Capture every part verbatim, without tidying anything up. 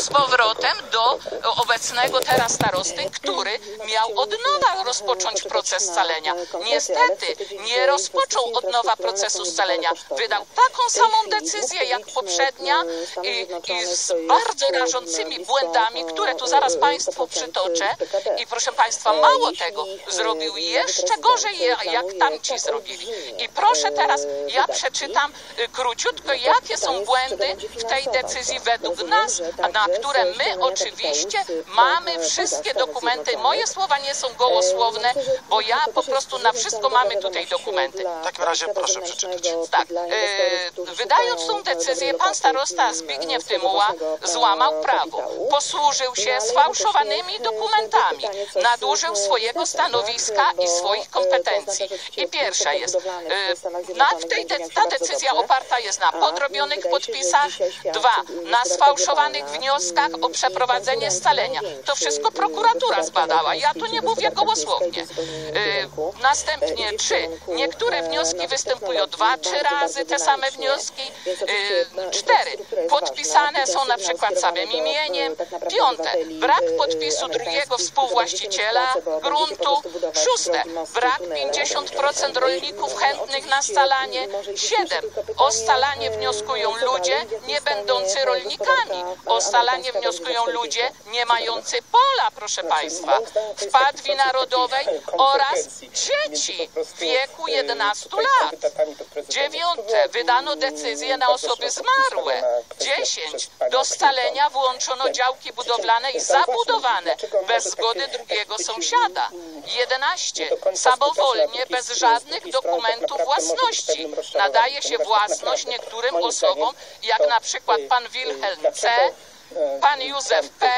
z powrotem do obecnego teraz starosty, który miał od nowa rozpocząć proces scalenia. Niestety nie rozpoczął od nowa procesu scalenia. Wydał taką samą decyzję jak poprzednia i, i z bardzo rażącymi błędami, które tu zaraz Państwu przytoczę. I proszę Państwa, mało tego, zrobił jeszcze gorzej, jak tamci zrobili. I proszę teraz, ja przeczytam króciutko, jakie są błędy w tej decyzji według nas, na które my oczywiście mamy wszystkie dokumenty. Moje słowa nie są gołosłowne, bo ja po prostu na wszystko mamy tutaj dokumenty. W takim razie proszę przeczytać. Tak. E, wydając tą decyzję, pan starosta Zbigniew Tymuła złamał prawo. Posłużył się sfałszowanymi dokumentami. Nadużył swojego stanowiska i swoich kompetencji. I pierwsza jest, e, na tej de ta decyzja oparta jest na podrobionych podpisach. Dwa, na sfałszowanych wnioskach o przeprowadzenie scalenia. To wszystko prokuratura zbadała. Ja tu nie mówię gołosłownie. E, następnie trzy, niektóre wnioski występują dwa, trzy razy te same wnioski. E, cztery, podpisane są na przykład samym imieniem. Piąte, brak podpisu drugiego współwłaściciela gruntu. Szóste, brak pięćdziesiąt procent rolników chętnych na scalanie. Siedem, o scalanie wnioskują ludzie nie będący rolnikami. O scalanie wnioskują ludzie nie mający pola, proszę Państwa, w Padwi Narodowej oraz dzieci w wieku jedenastu lat. Dziewiąte, wydano decyzję na osoby zmarłe. Dziesięć, do scalenia włączono działki budowlane i zabudowane bez zgody drugiego sąsiada. Jedenaście, samowolnie, bez żadnych dokumentów własności nadaje się własność niektórym osobom, jak na przykład pan Wilhelm C., pan Józef P.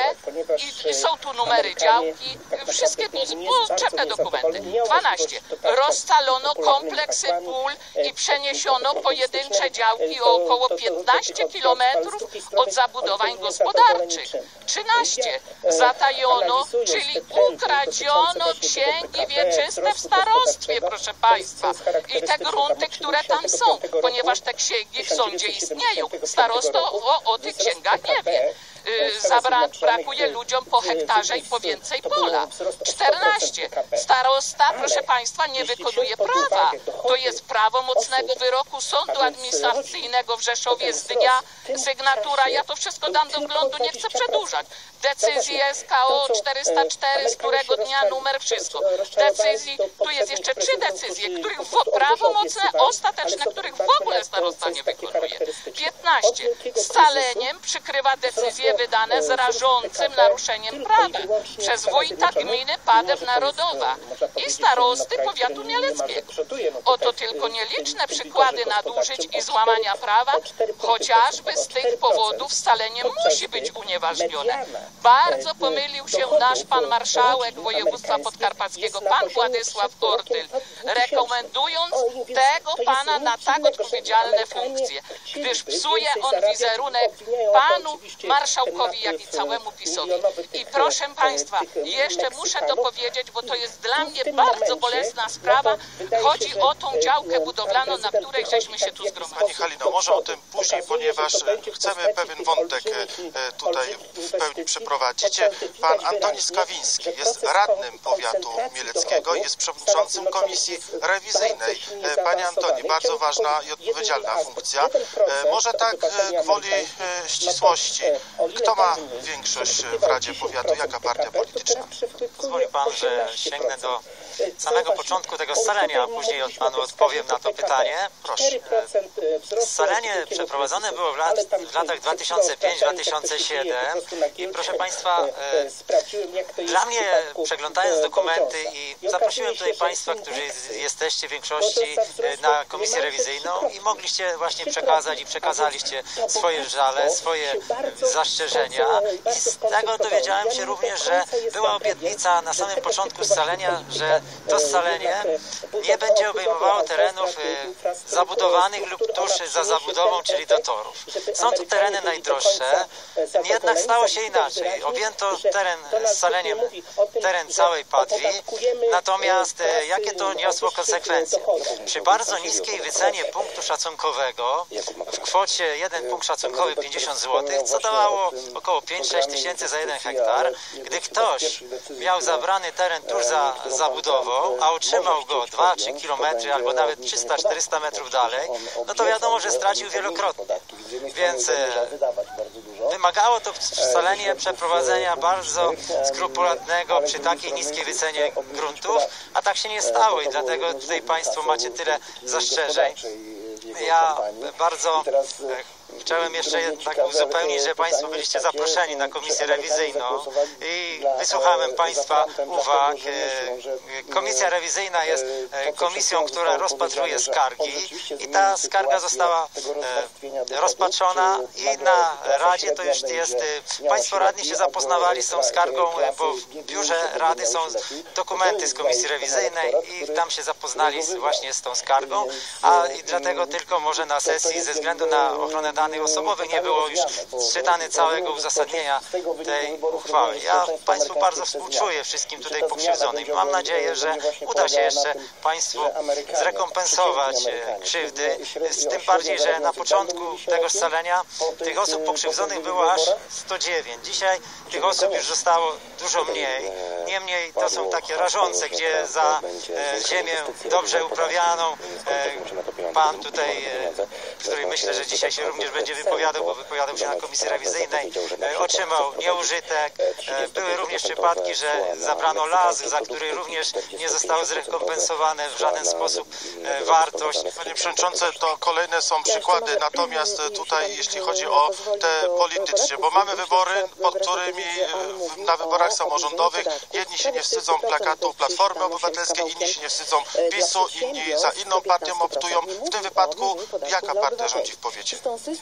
i są tu numery działki, wszystkie potrzebne dokumenty. dwanaście. Rozscalono kompleksy pól i przeniesiono pojedyncze działki o około piętnaście kilometrów od zabudowań gospodarczych. trzynaście. Zatajono, czyli ukradziono księgi wieczyste w starostwie, proszę Państwa. I te grunty, które tam są, ponieważ te księgi w sądzie istnieją. Starosta o, o tych księgach nie wie. Zabra, brakuje ludziom po hektarze i po więcej pola. czternaście. Starosta, proszę Państwa, nie wykonuje prawa. To jest prawomocnego wyroku Sądu Administracyjnego w Rzeszowie z dnia sygnatura. Ja to wszystko dam do wglądu, nie chcę przedłużać. Decyzji S K O czterysta cztery, z którego dnia numer, wszystko. Decyzji, tu jest jeszcze trzy decyzje, których prawomocne, ostateczne, których w ogóle starosta nie wykonuje. piętnaście. Scaleniem przykrywa decyzje wydane z rażącym naruszeniem prawa przez wójta gminy Padew Narodowa i starosty powiatu mieleckiego. Oto tylko nieliczne przykłady nadużyć i złamania prawa, chociażby z tych powodów scalenie musi być unieważnione. Bardzo pomylił się nasz pan marszałek województwa podkarpackiego, pan Władysław Ortyl, rekomendując tego pana na tak odpowiedzialne funkcje, gdyż psuje on wizerunek panu marszałkowi, jak i całemu PiS-owi. I proszę Państwa, jeszcze muszę to powiedzieć, bo to jest dla mnie bardzo bolesna sprawa. Chodzi o tą działkę budowlaną, na której żeśmy się tu zgromadzili. Pani Halino, może o tym później, ponieważ chcemy pewien wątek tutaj w pełni przeprowadzić. Pan Antoni Skawiński jest radnym powiatu mieleckiego, jest przewodniczącym komisji rewizyjnej. Panie Antoni, bardzo ważna i odpowiedzialna funkcja. Może tak gwoli ścisłości. Kto ma większość w Radzie Powiatu? Jaka partia polityczna? Pozwoli Pan, że sięgnę do samego początku tego scalenia, a później od Panu odpowiem na to pytanie. Proszę. Scalenie przeprowadzone było w, lat, w latach dwa tysiące piąty do dwa tysiące siódmego i proszę Państwa, dla mnie, przeglądając dokumenty i zaprosiłem tutaj Państwa, którzy jesteście w większości na komisję rewizyjną i mogliście właśnie przekazać i przekazaliście swoje żale, swoje zastrzeżenia i z tego dowiedziałem się również, że była obietnica na samym początku scalenia, że to scalenie nie będzie obejmowało terenów zabudowanych lub tuż za zabudową, czyli do torów. Są to tereny najdroższe, jednak stało się inaczej. Objęto teren scaleniem, teren całej Padwi, natomiast jakie to niosło konsekwencje? Przy bardzo niskiej wycenie punktu szacunkowego w kwocie jeden punkt szacunkowy pięćdziesiąt złotych, co dawało było około pięć sześć tysięcy za jeden hektar. Gdy ktoś miał zabrany teren tuż za zabudową, a otrzymał go dwa trzy kilometry albo nawet trzysta czterysta metrów dalej, no to wiadomo, że stracił wielokrotnie. Więc wymagało to scalenie przeprowadzenia bardzo skrupulatnego przy takiej niskiej wycenie gruntów, a tak się nie stało i dlatego tutaj Państwo macie tyle zastrzeżeń. Ja bardzo chciałem jeszcze jednak uzupełnić, że Państwo byliście zaproszeni na komisję rewizyjną i wysłuchałem Państwa uwag. Komisja rewizyjna jest komisją, która rozpatruje skargi i ta skarga została rozpatrzona i na Radzie to już jest, Państwo radni się zapoznawali z tą skargą, bo w biurze Rady są dokumenty z komisji rewizyjnej i tam się zapoznali właśnie z tą skargą, a i dlatego tylko może na sesji ze względu na ochronę danych osobowych nie było już czytane całego uzasadnienia tej uchwały. Ja Państwu bardzo współczuję, wszystkim tutaj pokrzywdzonym. Mam nadzieję, że uda się jeszcze Państwu zrekompensować krzywdy, z tym bardziej, że na początku tego scalenia tych osób pokrzywdzonych było aż sto dziewięć. Dzisiaj tych osób już zostało dużo mniej. Niemniej to są takie rażące, gdzie za ziemię dobrze uprawianą pan tutaj, który myślę, że dzisiaj się również będzie wypowiadał, bo wypowiadał się na komisji rewizyjnej, otrzymał nieużytek. Były również przypadki, że zabrano las, za który również nie zostało zrekompensowane w żaden sposób wartość. Panie Przewodniczący, to kolejne są przykłady, natomiast tutaj jeśli chodzi o te polityczne, bo mamy wybory, pod którymi na wyborach samorządowych jedni się nie wstydzą plakatu Platformy Obywatelskiej, inni się nie wstydzą PiSu, inni za inną partią optują. W tym wypadku jaka partia rządzi w powiecie?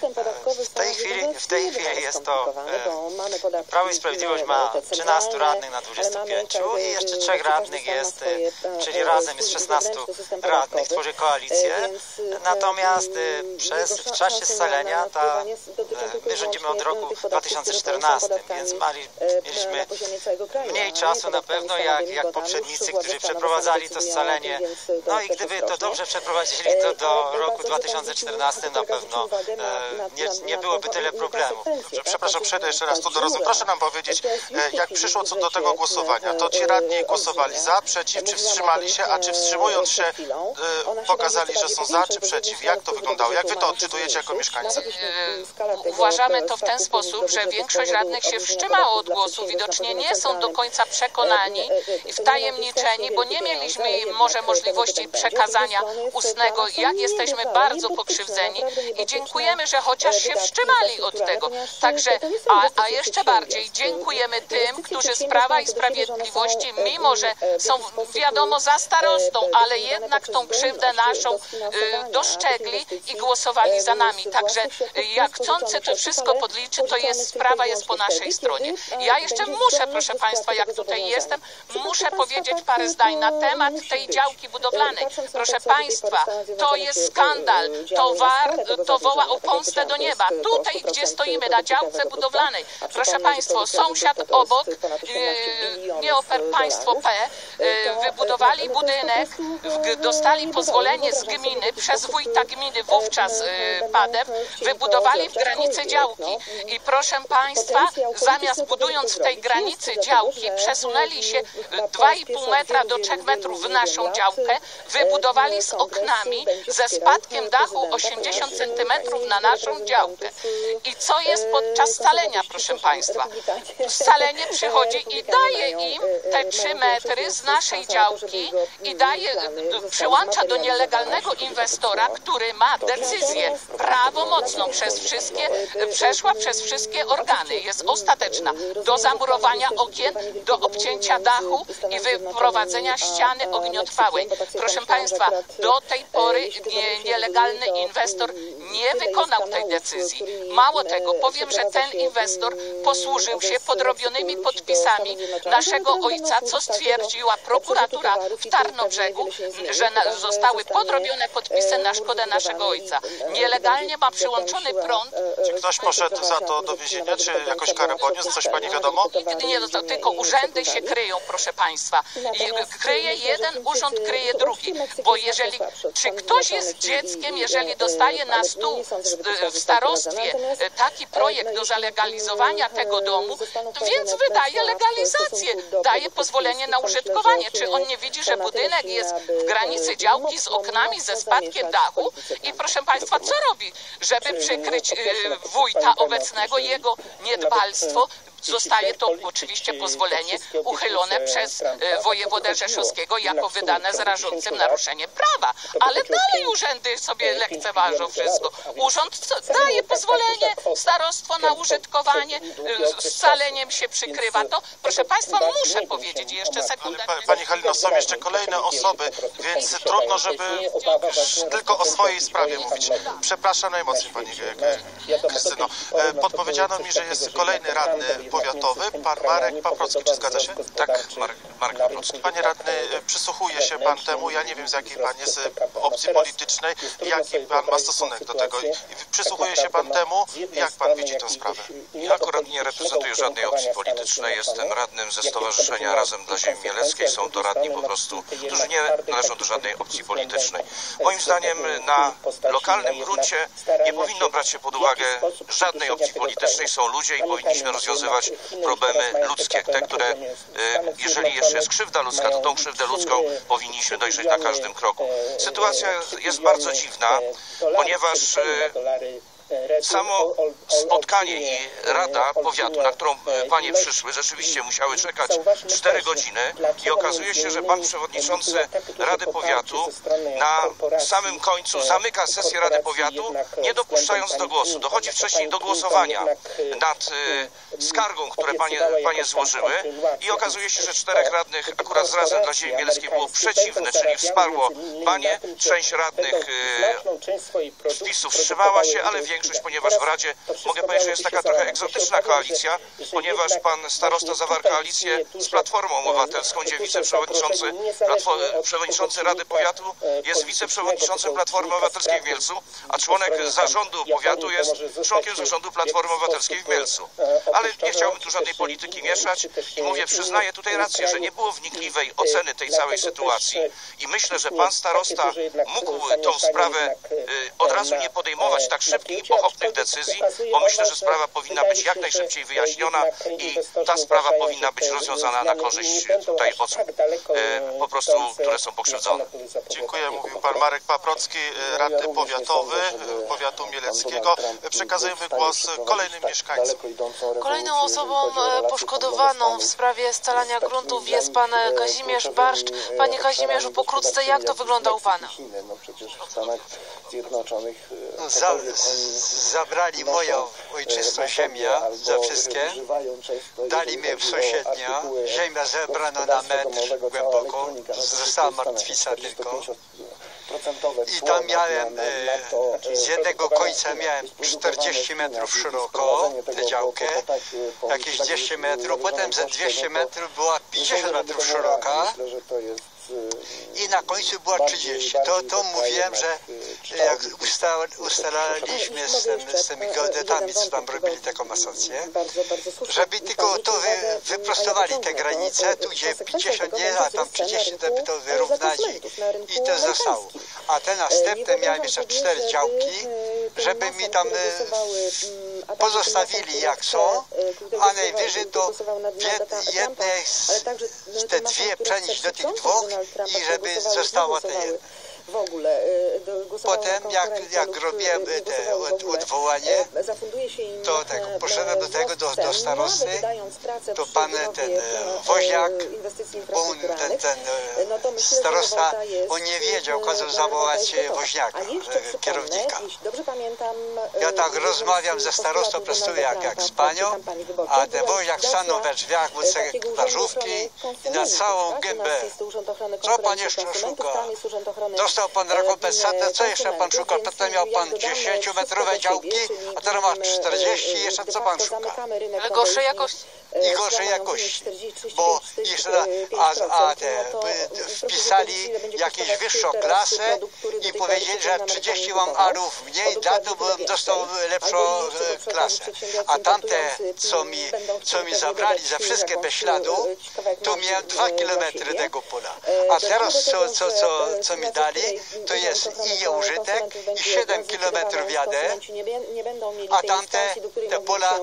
W tej chwili, w tej chwili jest to e, Prawo i Sprawiedliwość ma trzynastu radnych na dwudziestu pięciu i jeszcze trzech radnych jest, e, czyli razem jest szesnastu radnych, tworzy koalicję. Natomiast e, przez, w czasie scalenia ta, e, my rządzimy od roku dwa tysiące czternastego, więc mali, mieliśmy mniej czasu na pewno jak, jak poprzednicy, którzy przeprowadzali to scalenie. No i gdyby to dobrze przeprowadzili, to do roku dwa tysiące czternastego na pewno e, nie, nie byłoby tyle problemów. Dobrze, przepraszam, przejdę jeszcze raz tu do rozumu. Proszę nam powiedzieć, jak przyszło co do tego głosowania, to ci radni głosowali za, przeciw, czy wstrzymali się, a czy wstrzymując się pokazali, że są za, czy przeciw? Jak to wyglądało? Jak wy to odczytujecie jako mieszkańcy? Uważamy to w ten sposób, że większość radnych się wstrzymało od głosu. Widocznie nie są do końca przekonani i wtajemniczeni, bo nie mieliśmy może możliwości przekazania ustnego, jak jesteśmy bardzo pokrzywdzeni i dziękujemy, że chociaż się wstrzymali od tego. Także, a, a jeszcze bardziej dziękujemy tym, którzy z Prawa i Sprawiedliwości, mimo że są wiadomo za starostą, ale jednak tą krzywdę naszą y, dostrzegli i głosowali za nami. Także jak chcący to wszystko podliczy, to jest, sprawa jest po naszej stronie. Ja jeszcze muszę, proszę Państwa, jak tutaj jestem, muszę powiedzieć parę zdań na temat tej działki budowlanej. Proszę Państwa, to jest skandal, to, war, to woła o pomstę do nieba. Tutaj, gdzie stoimy, na działce budowlanej, proszę Państwa, sąsiad obok, yy, nie oper państwo P, yy, wybudowali budynek, dostali pozwolenie z gminy, przez wójta gminy, wówczas yy, Padew, wybudowali w granicy działki. I proszę Państwa, zamiast budując w tej granicy działki, przesunęli się dwa i pół metra do trzech metrów w naszą działkę, wybudowali z oknami, ze spadkiem dachu osiemdziesiąt centymetrów na naszą działkę. I co jest podczas scalenia, proszę Państwa? Scalenie przychodzi i daje im te trzy metry z naszej działki i daje, przyłącza do nielegalnego inwestora, który ma decyzję prawomocną przez wszystkie, przeszła przez wszystkie organy, jest ostateczna, do zamurowania okien, do obcięcia dachu i wyprowadzenia ściany ogniotrwałej. Proszę Państwa, do tej pory nie, nielegalny inwestor nie wykonał tej decyzji. Mało tego, powiem, że ten inwestor posłużył się podrobionymi podpisami naszego ojca, co stwierdziła prokuratura w Tarnobrzegu, że na, zostały podrobione podpisy na szkodę naszego ojca. Nielegalnie ma przyłączony prąd. Czy ktoś poszedł za to do więzienia, czy jakąś karę poniósł? Coś Pani wiadomo? Nigdy nie dostał, tylko urzędy się kryją, proszę Państwa. I kryje jeden urząd, kryje drugi. Bo jeżeli, czy ktoś jest dzieckiem, jeżeli dostaje na stół tu w starostwie taki projekt do zalegalizowania tego domu, więc wydaje legalizację, daje pozwolenie na użytkowanie. Czy on nie widzi, że budynek jest w granicy działki z oknami, ze spadkiem dachu? I proszę Państwa, co robi, żeby przykryć wójta obecnego, jego niedbalstwo? Zostaje to oczywiście pozwolenie uchylone przez wojewodę rzeszowskiego jako wydane z rażącym naruszeniem prawa. Ale dalej urzędy sobie lekceważą wszystko. Urząd daje pozwolenie, starostwo na użytkowanie, z scaleniem się przykrywa to. Proszę Państwa, muszę powiedzieć jeszcze sekundę. Pani Halino, są jeszcze kolejne osoby, więc trudno, żeby tylko o swojej sprawie mówić. Przepraszam najmocniej, Pani Krystyno. Podpowiedziano mi, że jest kolejny radny powiatowy, pan Marek Paprocki. Czy zgadza się? Tak, Marek, Marek Paprocki. Panie radny, przysłuchuje się pan temu, ja nie wiem z jakiej pan jest opcji politycznej, jaki pan ma stosunek do tego. Przysłuchuje się pan temu, jak pan widzi tę sprawę? Ja akurat nie reprezentuję żadnej opcji politycznej, jestem radnym ze Stowarzyszenia Razem dla Ziemi Mieleckiej, są to radni po prostu, którzy nie należą do żadnej opcji politycznej. Moim zdaniem na lokalnym gruncie nie powinno brać się pod uwagę żadnej opcji politycznej, są ludzie i powinniśmy rozwiązywać problemy ludzkie, te, które, jeżeli jeszcze jest krzywda ludzka, to tą krzywdę ludzką powinniśmy dojrzeć na każdym kroku. Sytuacja jest bardzo dziwna, ponieważ samo spotkanie i Rada Powiatu, na którą panie przyszły, rzeczywiście musiały czekać cztery godziny i okazuje się, że pan przewodniczący Rady Powiatu na samym końcu zamyka sesję Rady Powiatu, nie dopuszczając do głosu. Dochodzi wcześniej do głosowania nad skargą, które panie, panie złożyły i okazuje się, że czterech radnych akurat z Razem dla Ziemi Mieleckiej było przeciwne, czyli wsparło panie, część radnych z PiS-u wstrzymała się, ale większość, ponieważ w Radzie, mogę powiedzieć, że jest taka trochę egzotyczna koalicja, ponieważ pan starosta zawarł koalicję z Platformą Obywatelską, gdzie wiceprzewodniczący, przewodniczący Rady Powiatu jest wiceprzewodniczącym Platformy Obywatelskiej w Mielcu, a członek zarządu powiatu jest członkiem zarządu Platformy Obywatelskiej w Mielcu. Ale nie chciałbym tu żadnej polityki mieszać i mówię, przyznaję tutaj rację, że nie było wnikliwej oceny tej całej sytuacji i myślę, że pan starosta mógł tą sprawę od razu nie podejmować tak szybkich i pochopnych decyzji, bo myślę, że sprawa powinna być jak najszybciej wyjaśniona i ta sprawa powinna być rozwiązana na korzyść tutaj osób po prostu, które są pokrzywdzone. Dziękuję, mówił pan Marek Paprocki, radny powiatowy powiatu mieleckiego. Przekazujemy głos kolejnym mieszkańcom. Kolejną osobą poszkodowaną w sprawie scalania gruntów jest pan Kazimierz Barszcz. Panie Kazimierzu, pokrótce, jak to wygląda u pana? No przecież w Stanach Zjednoczonych Za, zabrali moją ojczystą ziemię za wszystkie, dali mi w sąsiednia, ziemia zebrana na metr głęboko, została martwica tylko. I tam miałem, e, z jednego końca miałem czterdzieści metrów szeroko tę działkę, jakieś dwieście metrów, potem ze dwieście metrów była pięćdziesiąt metrów szeroka i na końcu była trzydzieści. To, to mówiłem, że jak ustal, ustalaliśmy z, tym, z tymi geodetami, co tam robili taką masację, żeby tylko to wy, wyprostowali te granice, tu gdzie pięćdziesiąt nie, a tam trzydzieści, to by to wyrównali i to zostało. A te następne miałem jeszcze cztery działki, żeby mi tam pozostawili jak są, a najwyżej to jedne, te dwie przenieść do tych dwóch i żeby zostało te jedno. W ogóle potem jak, jak robiłem te odwołanie, to tak, poszedłem do tego, do, do starosty, to pan ten Woźniak, bo on, ten, ten starosta, on nie wiedział, kazał zawołać Woźniaka, kierownika. Ja tak rozmawiam ze starostą, pracuję jak, jak z panią, a ten Woźniak stanął we drzwiach, wódce plażówki i na całą gębę. Co pan jeszcze szuka? Dostał pan rekompensatę, co jeszcze pan szuka? Potem miał pan dziesięciometrowe działki, a teraz ma czterdzieści, jeszcze co pan szuka? Ale gorszej jakości. i gorszej jakości, bo jeszcze na, a, a te wpisali jakieś wyższą klasę i powiedzieli, że trzydzieści mam arów mniej, za to bym dostał lepszą klasę. A tamte, co mi, co mi zabrali za wszystkie bez śladu, to miałem dwa kilometry tego pola. A teraz co, co, co, co mi dali, to jest i nieużytek, i siedem kilometrów jadę, a tamte te pola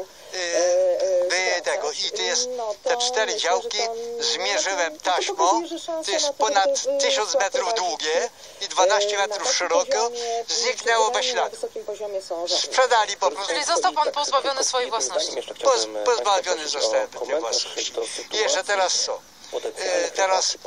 by tego i to jest te cztery działki zmierzyłem taśmą, to jest ponad tysiąc metrów długie i dwanaście metrów szeroko, zniknęło bez śladu. Sprzedali po prostu. Czyli został pan pozbawiony swojej własności? Poz, pozbawiony zostałem tej własności. I jeszcze teraz co? E, teraz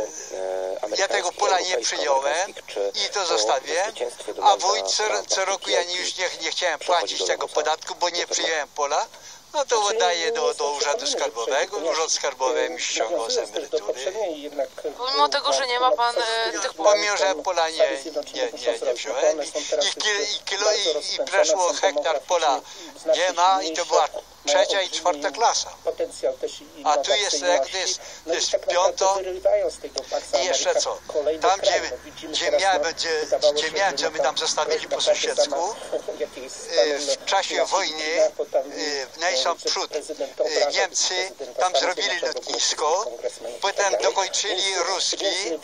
e, ja tego pola nie przyjąłem i to zostawię, a wójt co, co roku ja już nie, nie chciałem płacić tego podatku, bo nie przyjąłem pola. No to oddaję do, do Urzędu Skarbowego, Urząd Skarbowy mi ściągał z emerytury. Pomimo tego, że nie ma pan e, tych pól. Pomimo, że pola nie, nie, nie, nie wziąłem i, i, kilo, i, kilo, i, i przeszło hektar pola nie ma i to była trzecia i czwarta klasa. A tu jest, jak to jest, to jest piąto i jeszcze co? Tam, gdzie, gdzie, miałem, gdzie, gdzie miałem, gdzie my tam zostawili po sąsiedzku, w czasie wojny, najsam przód, Niemcy tam zrobili lotnisko, potem dokończyli Ruski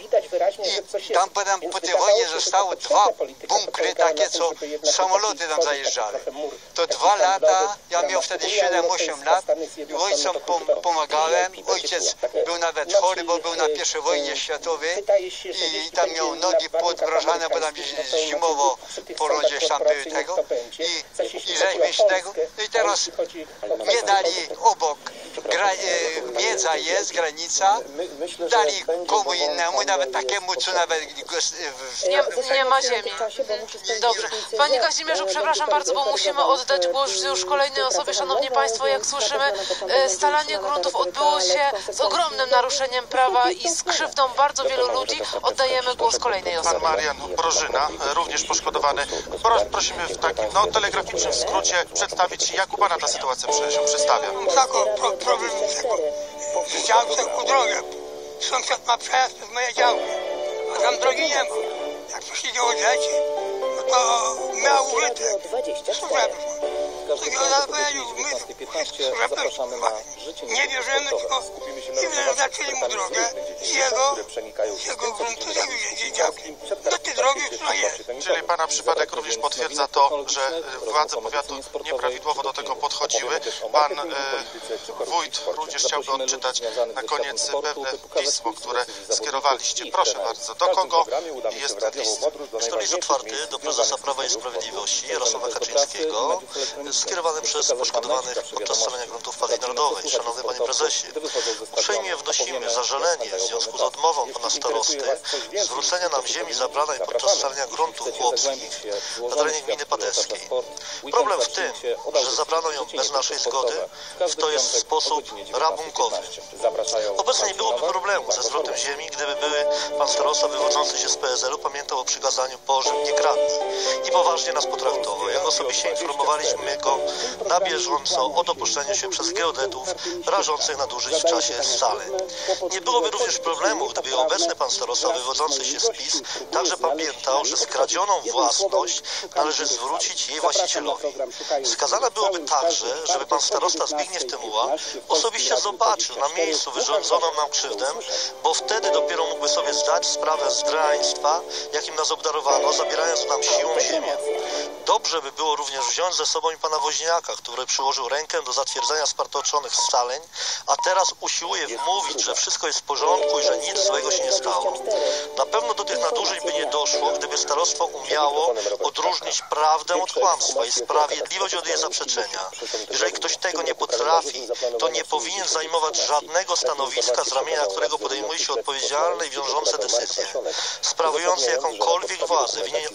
i tam potem po tej wojnie zostały dwa bunkry takie, co samoloty tam zajeżdżały. To dwa lata, ja miał wtedy siedem osiem lat i ojcom pomagałem. Ojciec był nawet chory, bo był na pierwszej wojnie światowej i tam miał nogi podmrożone, bo tam zimowo po rodzie tam były tego i, i żeśmy z tego. I teraz mnie dali obok, gra, e, miedza jest, granica, dali komu innemu, nawet takiemu, co nawet nie, nie ma ziemi. Dobrze. Panie Kazimierzu, przepraszam bardzo, bo musimy oddać głos już kolejnej osobie. Szanowni Państwo, jak słyszymy, scalanie gruntów odbyło się z ogromnym naruszeniem prawa i z krzywdą bardzo wielu ludzi. Oddajemy głos kolejnej osobie. Pan Marian Brożyna, również poszkodowany. Prosimy w takim no, telegraficznym skrócie przedstawić, jak u Pana ta sytuacja się przedstawia. Taką pro, problem tego. Chciałem taką drogę. Sąsiad ma przejazd przez moje działki, a tam drogi nie ma. Jak przyjdzie od rzeczy, no to miał użytek. Nie wierzymy, tylko i zaczęli mu drogę i jego, jego gruntu, jego działki. Do tej drogi, która jest. Czyli Pana przypadek również potwierdza to, że władze powiatu nieprawidłowo do tego podchodziły. Pan e, wójt również chciałby odczytać na koniec pewne pismo, które skierowaliście. Proszę bardzo, do kogo jest ten list? Jest to list otwarty do prezesa Prawa i Sprawiedliwości Jarosława Kaczyńskiego, skierowany przez poszkodowanych podczas scalania gruntów partii narodowej. Szanowny Panie Prezesie, uprzejmie wnosimy zażalenie w związku z odmową Pana Starosty zwrócenia nam ziemi zabranej podczas scalania gruntów chłopskich na terenie gminy Padeskiej. Problem w tym, że zabrano ją bez naszej zgody, to jest sposób rabunkowy. Obecnie nie byłoby problemu ze zwrotem ziemi, gdyby były Pan Starosta wywodzący się z P S L u pamiętał o przykazaniu Bożym nie kradnij i poważnie nas potraktował. Jak osobiście informowaliśmy go na bieżąco o dopuszczeniu się przez geodetów rażących nadużyć w czasie scaleń. Nie byłoby również problemu, gdyby obecny Pan Starosta wywodzący się z PiS także pamiętał, że skradzioną własność należy zwrócić jej właścicielowi. Wskazane byłoby także, żeby Pan Starosta Zbigniew Tymuła osobiście zobaczył na miejscu wyrządzoną nam krzywdę, bo wtedy dopiero mógłby sobie zdać sprawę z draństwa, jakim nas obdarowano, zabierając nam siłą ziemię. Dobrze by było również wziąć ze sobą i Pana Woźniaka, który przyłożył rękę do zatwierdzenia spartoczonych scaleń, a teraz usiłuje wmówić, że wszystko jest w porządku i że nic złego się nie stało. Na pewno do tych nadużyć by nie doszło, gdyby starostwo umiało odróżnić prawdę od kłamstwa i sprawiedliwość od jej zaprzeczenia. Jeżeli ktoś tego nie potrafi, to nie powinien zajmować żadnego stanowiska, z ramienia którego podejmuje się odpowiedzialne i wiążące decyzje. Sprawujący jakąkolwiek władzę winien odznaczać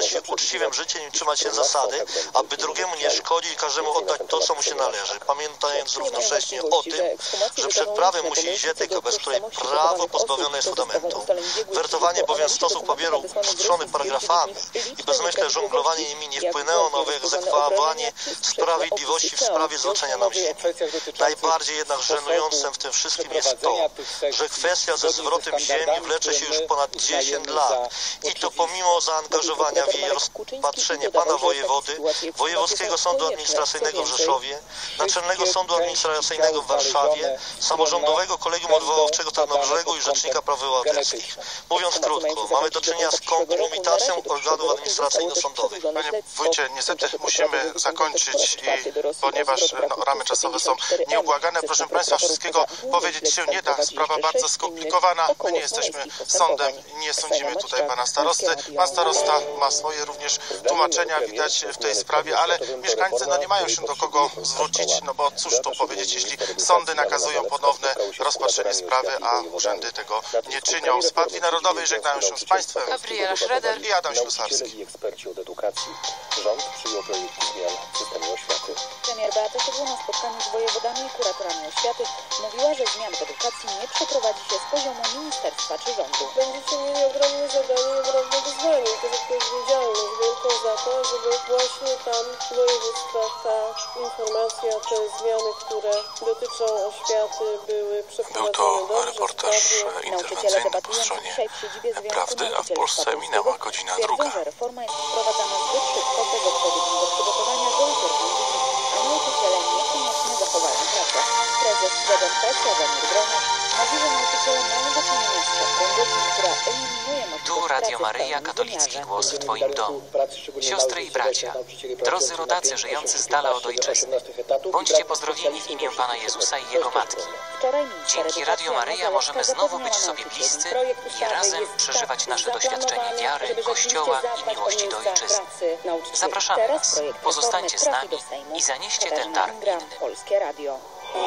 się uczciwym życiem i trzymać się zasady, aby drugiemu nie szkodzić i każdemu oddać to, co mu się należy, pamiętając równocześnie o tym, że przed prawem musi iść etyka, bez której prawo pozbawione jest fundamentu. Wertowanie bowiem stosów pobieru upstrzony paragrafami i bezmyślne żonglowanie nimi nie wpłynęło na wyegzekwowanie sprawiedliwości w sprawie złączenia nam ziemi. Najbardziej jednak żenującym w tym wszystkim jest to, że kwestia ze zwrotem ziemi wlecze się już ponad dziesięć lat i to pomimo zaangażowania w jej rozpatrzenie pana wojewody, Wojewódzkiego Sądu Administracyjnego w Rzeszowie, Naczelnego Sądu Administracyjnego w Warszawie, Samorządowego Kolegium Odwoławczego Tarnobrzegu i Rzecznika Praw Obywatelskich. Mówiąc krótko, mamy do czynienia z kompromitacją organów administracyjno-sądowych. Panie wójcie, niestety musimy zakończyć, i, ponieważ no, ramy czasowe są nieubłagane. Proszę Państwa, wszystkiego powiedzieć się nie da. Sprawa bardzo skomplikowana. My nie jesteśmy sądem, nie sądzimy tutaj pana starosty. Pan starosta ma swoje również tłumaczenia, widać w tej sprawie, ale mieszkańcy no, nie mają się do kogo zwrócić, no bo cóż tu powiedzieć, jeśli sądy nakazują ponowne rozpatrzenie sprawy, a urzędy tego nie czynią. Z Partii Narodowej żegnają się z Państwem Gabriela Schroeder i Adam Ślusarski. I eksperci od edukacji. Rząd przyjął projekt zmian w systemie oświaty. Premier Beata Szydło na spotkaniu z wojewodami i kuratorami oświaty mówiła, że zmian w edukacji nie przeprowadzi się z poziomu ministerstwa czy rządu. Będziecie mieli ogromne zadanie i ogromne wyzwanie, to jest odpowiedzialność wielką za to, żeby właśnie tam w województwach ta informacja, te zmiany, które dotyczą oświaty, były przeprowadzone Był to dobrze, reportaż interwencyjny po stronie Prawdy, a w Polsce minęła godzina druga. Że reforma jest wprowadzana zbyt szybko, bez odpowiedniego przygotowania do uczestników, a nauczyciele niekoniecznie zachowają pracę. Prezes Z N P Sławomir Broniarz mówi, że nauczyciele mają do czynienia z siatką godzin, która eliminuje możliwość Tu Radio Maryja, katolicki głos w Twoim domu. Siostry i bracia, drodzy rodacy żyjący z dala od ojczyzny, bądźcie pozdrowieni w imię Pana Jezusa i Jego Matki. Dzięki Radio Maryja możemy znowu być sobie bliscy i razem przeżywać nasze doświadczenie wiary, Kościoła i miłości do ojczyzny. Zapraszamy Was, pozostańcie z nami i zanieście ten dar innym. Polskie Radio.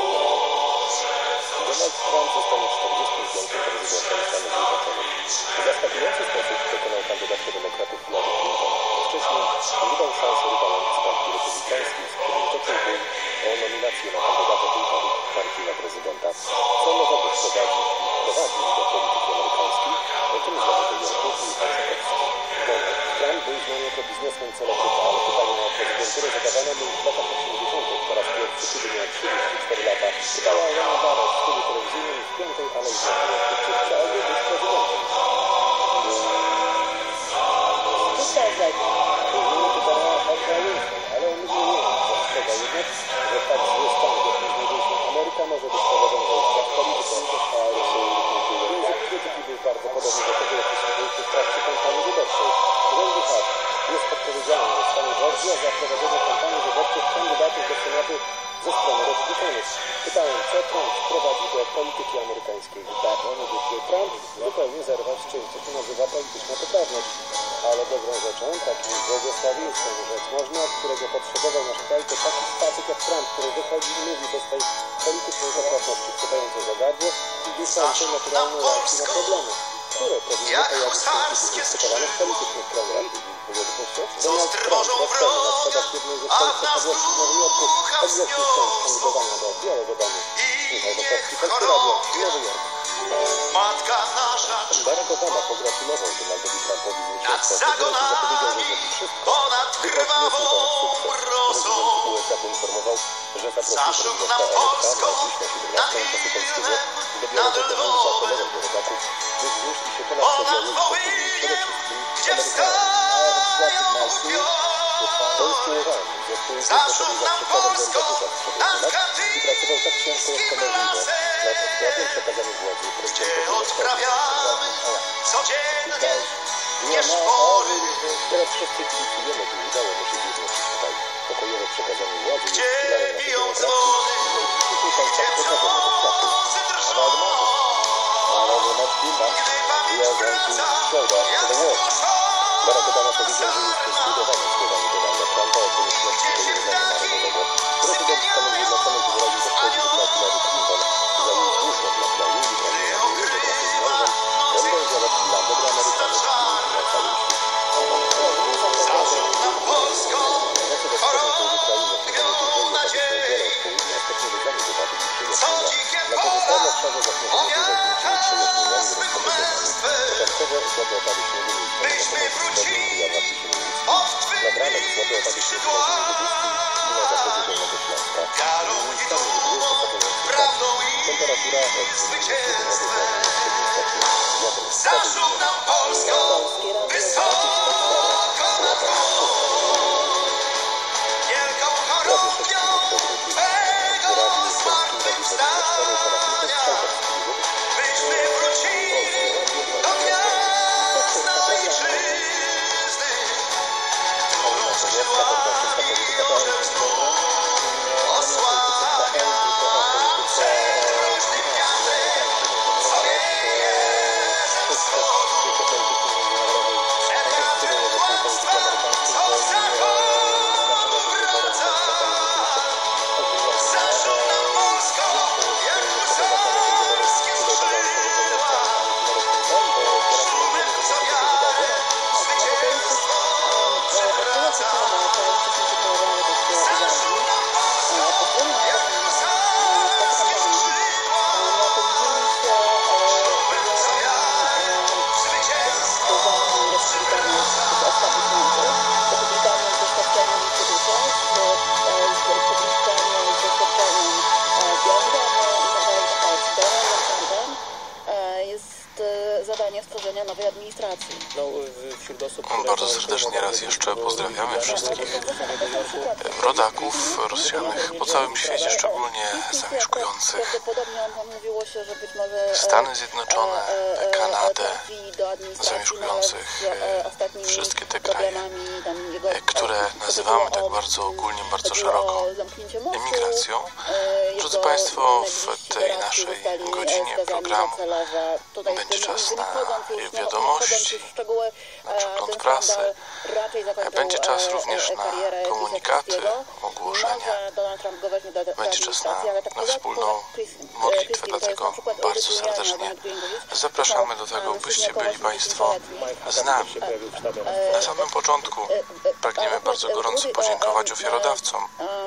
Donald Trump zostanie czterdziestym piątym prezydentem Stanów Zjednoczonych. W zaskakujący sposób przekonał kandydatkę demokratów Hillary Clinton. Wcześniej nie dał szansy rywalom z partii republikańskiej, z którym toczył bój o nominację na kandydata tej partii na prezydenta. Co nowego wprowadził i prowadził do polityki amerykańskiej, o tym z Nowego Jorku i Kansas. Donald Trump był znany jako biznesmen celebryta, ale pytania o prezydenturę zadawane mu w latach osiemdziesiątych. Po raz pierwszy, kiedy miał trzydzieści cztery lata, pytała Rona Barra w studiu telewizyjnym w piątej alei Związku, czy chciałby być prezydentem. Wysadzać. Później pytała Oprah Winfrey, ale on mówił nie, zastrzega jednak, że tak zły stan, w jakim znajduje się Ameryka, może być powodem wejścia w politykę, a język krytyki był bardzo podobny do tego, jaki słuchaliśmy w trakcie kampanii wyborczej. Randy Hart jest odpowiedzialny za stan Georgia za prowadzenie kampanii wyborczych kandydatów do Senatu ze strony republikanów. Pytałem, co Trump wprowadził do polityki amerykańskiej. I tak, on mówi, że Trump zupełnie zerwał z czymś, co się nazywa polityczna poprawność. Ale dobrą rzeczą, takim błogosławieństwem, rzecz można, którego potrzebował nasz kraj, to taki facet jak Trump, który wychodzi i mówi bez tej politycznej poprawności, chwytający za gardło i dyskutujący naturalne reakcje na problemy, które powinny pojawić się dyskutowane w politycznych programach. Donald Trump rozpoczął na schodach jednej ze swoich posiadłości w Nowym Jorku ogłosił chęć kandydowania do Białego Domu. Michał Wachowski, Polskie Radio, Nowy Jork. Barack Obama pogratulował Donaldowi Trumpowi zwycięstwa wyborów i zapowiedział, że zrobi wszystko, by odnieść sukces. Prezydent U S A poinformował, że zaprosił prezydenta Ameryka na dziś na siedemnastą czasu polskiego do Białego Domu i zaapelował do rodaków, by znieśli się ponad podziały i pochylili przede wszystkim Amerykanów. To jest kierowany zespół, który poszedł za przykładem Bernadusza sprzed ośmiu lat i pracował tak ciężko jak to możliwe nad odpłatnym przekazaniem władzy prezydentowi. Nie ma mowy, teraz wszyscy kibicujemy, by udało mu się zjednoczyć tutaj. Pokojowe przekazanie władzy jest filarem naszej demokracji i najbliższy państwa pokażemy do światu. A Waldemar, a Waldemar Klima, we are going to show that to the world. Barack Obama powiedział, że jest zbudowany słowami Donalda Trumpa o konieczności pojednania narodowego. Prezydent Stanów Zjednoczonych wyraził zapowiedź dla Hillary Clinton za jej służbę dla kraju i pragnie nadzieję, że wraz z mężem będą działać dla dobra Amerykanów i na całym świecie. Plaże zaśnieżone dużo większymi przejaśnieniami, rozpoczęte dodatkowe opady śniegu list. Nad ranek słabe opady śniegu i na zachodzie Dolnego Śląska. Miejscami mgły wysokojące temperatura od Zaszł nam Polską wysoko nad wielką chorągwią Twego zmartwychwstania. Myśmy wrócili do gwiazd ojczyzny, którą skrzydłami orzeł znów osłania. Potężny wiatrek, co wieje ze wschodu, przed wiatrem kłamstwa, co z zachodu wraca. Zaszł nam Polską, jak husarskie skrzydła, szumem co wiatr, zwycięstwo przywraca. Zaszł nam Polską, jak husarskie skrzydła, szumem co wiatr, zwycięstwo przywraca. Zadanie stworzenia nowej administracji. No, wśród osób, Bardzo serdecznie raz jeszcze pozdrawiamy wszystkich rodaków rozsianych po całym świecie, szczególnie zamieszkujących Stany Zjednoczone, Kanadę, zamieszkujących wszystkie te kraje, które nazywamy tak bardzo ogólnie, bardzo szeroko emigracją. Drodzy Państwo, w tej naszej godzinie programu będzie czas na wiadomości, na przegląd prasy, będzie czas również na komunikaty, ogłoszenia, będzie czas na, na wspólną modlitwę, dlatego bardzo serdecznie zapraszamy do tego, byście byli Państwo z nami. Na samym początku pragniemy bardzo gorąco podziękować ofiarodawcom,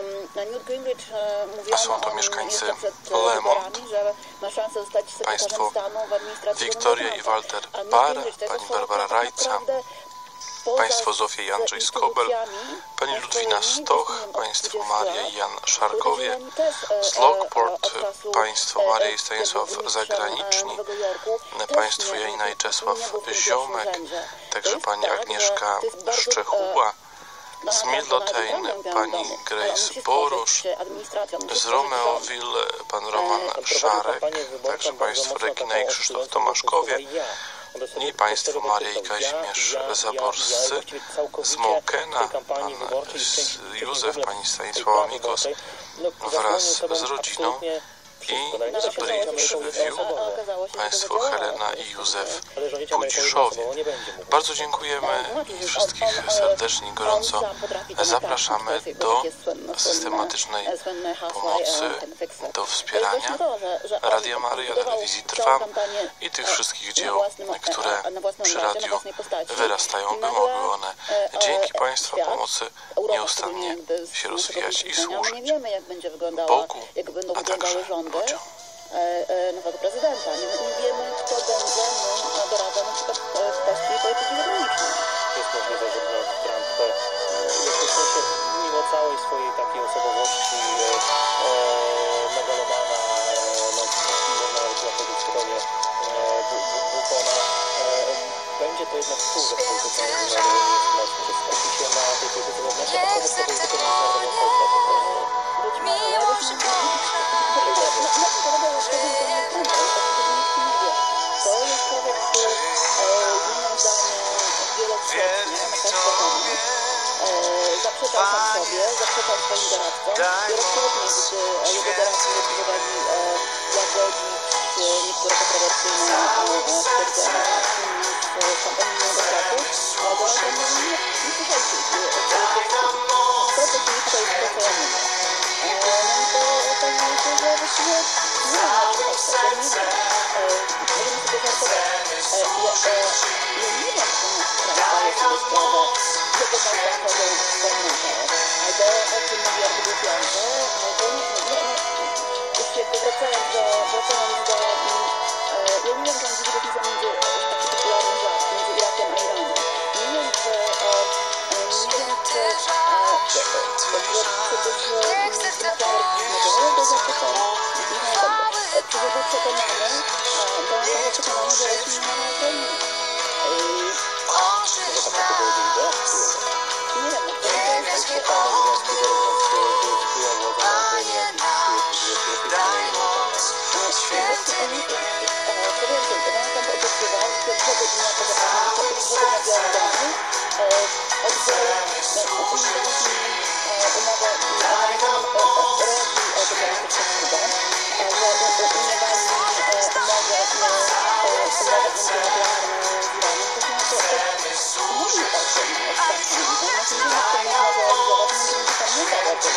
a są to mieszkańcy Lemont, Państwo Wiktoria i Walter Parr, pani Barbara Rajca, Państwo Zofia i Andrzej Skobel, Pani Ludwina Stoch, Państwo Maria i Jan Szarkowie, z Lockport, Państwo Maria i Stanisław Zagraniczni, Państwo Janina i Czesław Ziomek, także Pani Agnieszka Szczechuła, z Midlothian Pani Grace Borusz, z Romeoville Pan Roman Szarek, także Państwo Regina i Krzysztof Tomaszkowie, i Państwo Maria i Kazimierz Zaborscy, z Mołkena Pan Józef, Pani Stanisława Mikos wraz z rodziną i z Bridge View Państwo Helena i Józef Pudziszowie. Bardzo dziękujemy i wszystkich serdecznie i gorąco zapraszamy do systematycznej pomocy, do wspierania Radia Maryja, Telewizji Trwam i tych wszystkich dzieł, które przy radiu wyrastają, by mogły one dzięki Państwa pomocy nieustannie się rozwijać i służyć Bogu, a także ludziom. Nowego prezydenta. Nie, nie wiemy, kto będzie mu doradzał na przykład w kwestii polityki zagranicznej. Jest możliwe, że Donald Trump jednocześnie mimo całej swojej takiej osobowości e, megalomana, no, można nawet chyba powiedzieć zupełnie bufona, e, będzie to jednak wpływ w polityce międzynarodowej jest mocny, że skupi się na tej polityce wewnętrznej, a wobec tej polityki międzynarodowej być może zaprzeczał sam sobie, zaprzeczał swoim doradcom. Wielokrotnie, gdy jego doradcy próbowali łagodzić niektóre kontrowersyjne stwierdzenia z kampanii Nowego Światu, Donald Trump mówi, nie, nie słuchajcie, to co się tutaj jest to, co ja mówię. No i to okazuje się, że właściwie nie ma na to tak, nie ma. Możemy sobie żartować. Ja nie wiem, czy Trump zdaje sobie sprawę, że to tam zachodzą wspólnoty, albo o czym mówi artykuł piąty, albo nie, nie, nie, nie. Już jakby wracając do, wracając do Co więcej, Donald Trump obiecywał pierwszego dnia po zapowiedzi nawiązaniu oddzielę umowę relacji dyplomatycznych z Kubą, że unieważni umowę nuklearną z Iranem. To są to mówi o tym otwarcie. Natomiast nie wiem, kto można realizować, nie wiem, czy tam nie dało to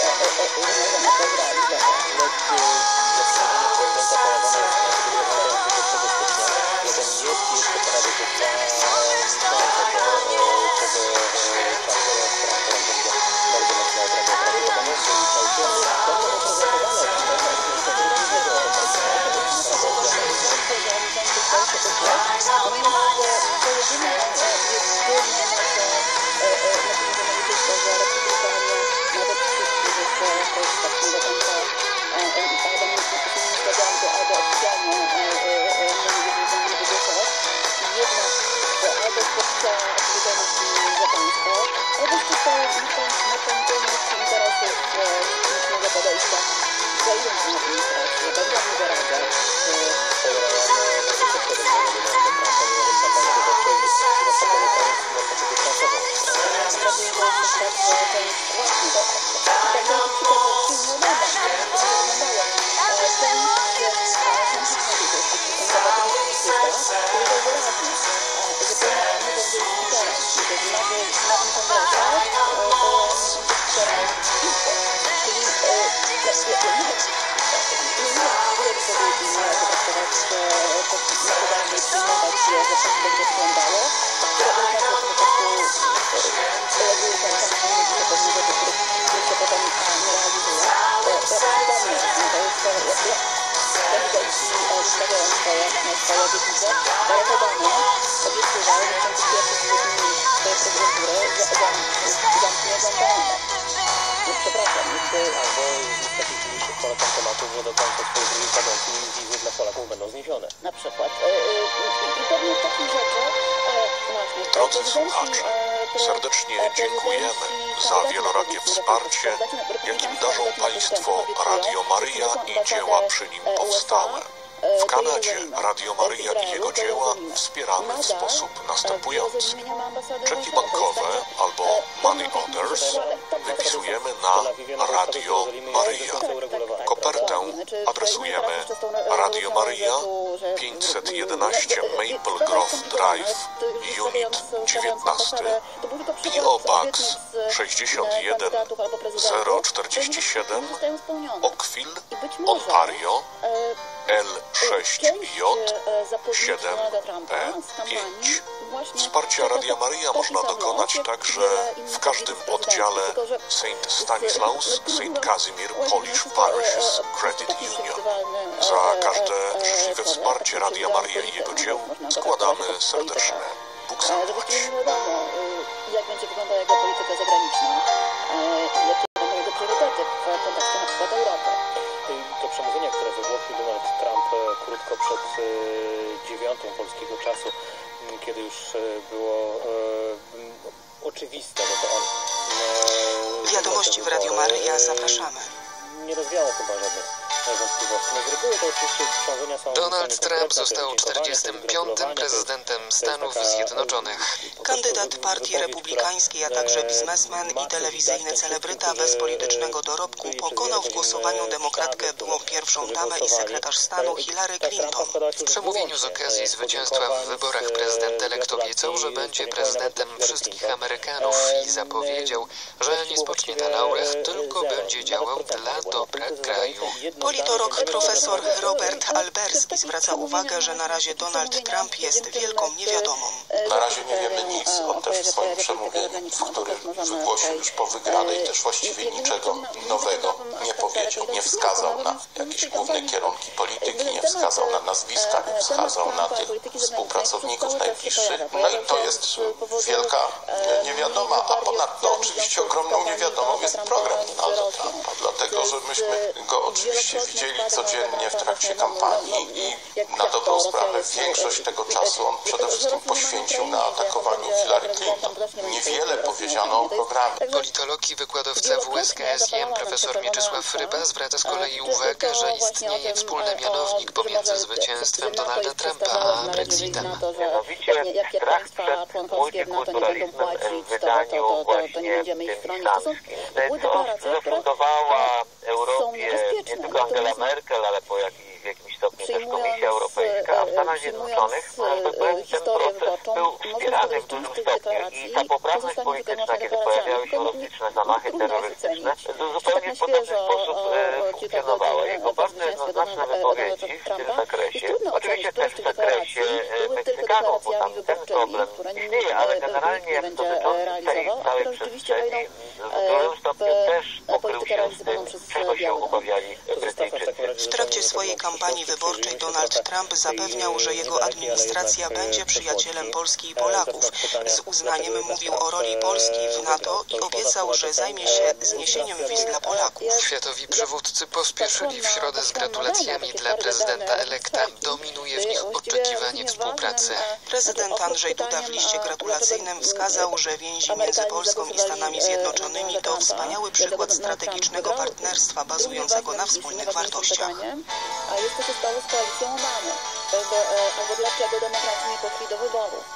Drodzy słuchacze, serdecznie dziękujemy za wielorakie wsparcie, jakim darzą Państwo Radio Maryja i dzieła przy nim powstałe. W Kanadzie Radio Maryja i jego dzieła wspieramy w sposób następujący. Czeki bankowe albo money orders wypisujemy na Radio Maryja. Kopertę adresujemy Radio Maryja, pięćset jedenaście Maple Grove Drive, Unit dziewiętnaście, P O Box sześćdziesiąt jeden zero czterdzieści siedem, Oakville, Ontario, L sześć J siedem P pięć. Wsparcia Radia Maryja można dokonać także w każdym oddziale Saint Stanislaus, Saint Casimir Polish Parishes Credit Union. Za każde życzliwe wsparcie Radia Maryja i jego dzieł składamy serdeczne Bóg zapłać. Jak będzie wyglądała jego polityka zagraniczna i jakie będą jego priorytety w kontekście na przykład Europy. To przemówienie, które wygłosił Donald Trump krótko przed dziewiątą polskiego czasu, kiedy już było e, oczywiste, że to on... E, Wiadomości w Radiu Maryja, zapraszamy. Nie rozwiało chyba żadnych wątpliwości. No z reguły to oczywiście przemówienia są... Donald Trump został czterdziestym piątym prezydentem Stanów Zjednoczonych. Kandydat Partii Republikańskiej, a także biznesmen i telewizyjny celebryta bez politycznego dorobku pokonał w głosowaniu demokratkę, byłą pierwszą damę i sekretarz stanu Hillary Clinton. W przemówieniu z okazji zwycięstwa w wyborach prezydent elekt obiecał, że będzie prezydentem wszystkich Amerykanów i zapowiedział, że nie spocznie na laurach, tylko będzie działał dla dobra kraju. Politolog profesor Robert Alberski zwraca uwagę, że na razie Donald Trump jest wielką niewiadomą. Na razie nie wiemy nic. On też w swoim przemówieniu, w którym wygłosił już po wygranej, też właściwie niczego nowego nie powiedział. Nie wskazał na jakieś główne kierunki polityki, nie wskazał na nazwiska, nie wskazał na tych współpracowników najbliższych. No i to jest wielka niewiadoma, a ponadto oczywiście ogromną niewiadomą jest program Donalda Trumpa, dlatego że myśmy go oczywiście widzieli codziennie nie w trakcie kampanii i na dobrą sprawę większość tego czasu on przede wszystkim poświęcił na atakowaniu Hillary Clinton. Niewiele powiedziano o programie. Politolog i wykładowca W S G S I M profesor Mieczysław Ryba zwraca z kolei uwagę, że istnieje wspólny mianownik pomiędzy zwycięstwem Donalda Trumpa a Brexitem. Mianowicie strach przed multikulturalizmem w wydaniu właśnie tym islamskim. Co zafundowała Europie nie tylko Angela Merkel, ale po jakiś, w jakimś stopniu też Komisja Europejska, a w Stanach Zjednoczonych ten proces był wspierany w dużym stopniu i ta poprawność polityczna, kiedy pojawiały się rozliczne zamachy terrorystyczne, zupełnie w podobny sposób funkcjonowała. Jego bardzo jednoznaczne wypowiedzi w tym zakresie, oczywiście też w zakresie Meksykanów, bo tam ten problem istnieje, ale generalnie dotyczący tej całej przestrzeni w dużym stopniu też pokrył się z tym, czego się obawiali Brytyjczycy. W trakcie swojej kampanii wyborczej Donald Trump zapewniał, że jego administracja będzie przyjacielem Polski i Polaków. Z uznaniem mówił o roli Polski w NATO i obiecał, że zajmie się zniesieniem wiz dla Polaków. Światowi przywódcy pospieszyli w środę z gratulacjami dla prezydenta elekta. Dominuje w nich oczekiwanie współpracy. Prezydent Andrzej Duda w liście gratulacyjnym wskazał, że więzi między Polską i Stanami Zjednoczonymi to wspaniały przykład strategicznego partnerstwa bazującego na wspólnych wartościach. A jest to się stało z koalicją Obamy, albo dlaczego demokraci nie poszli do wyborów.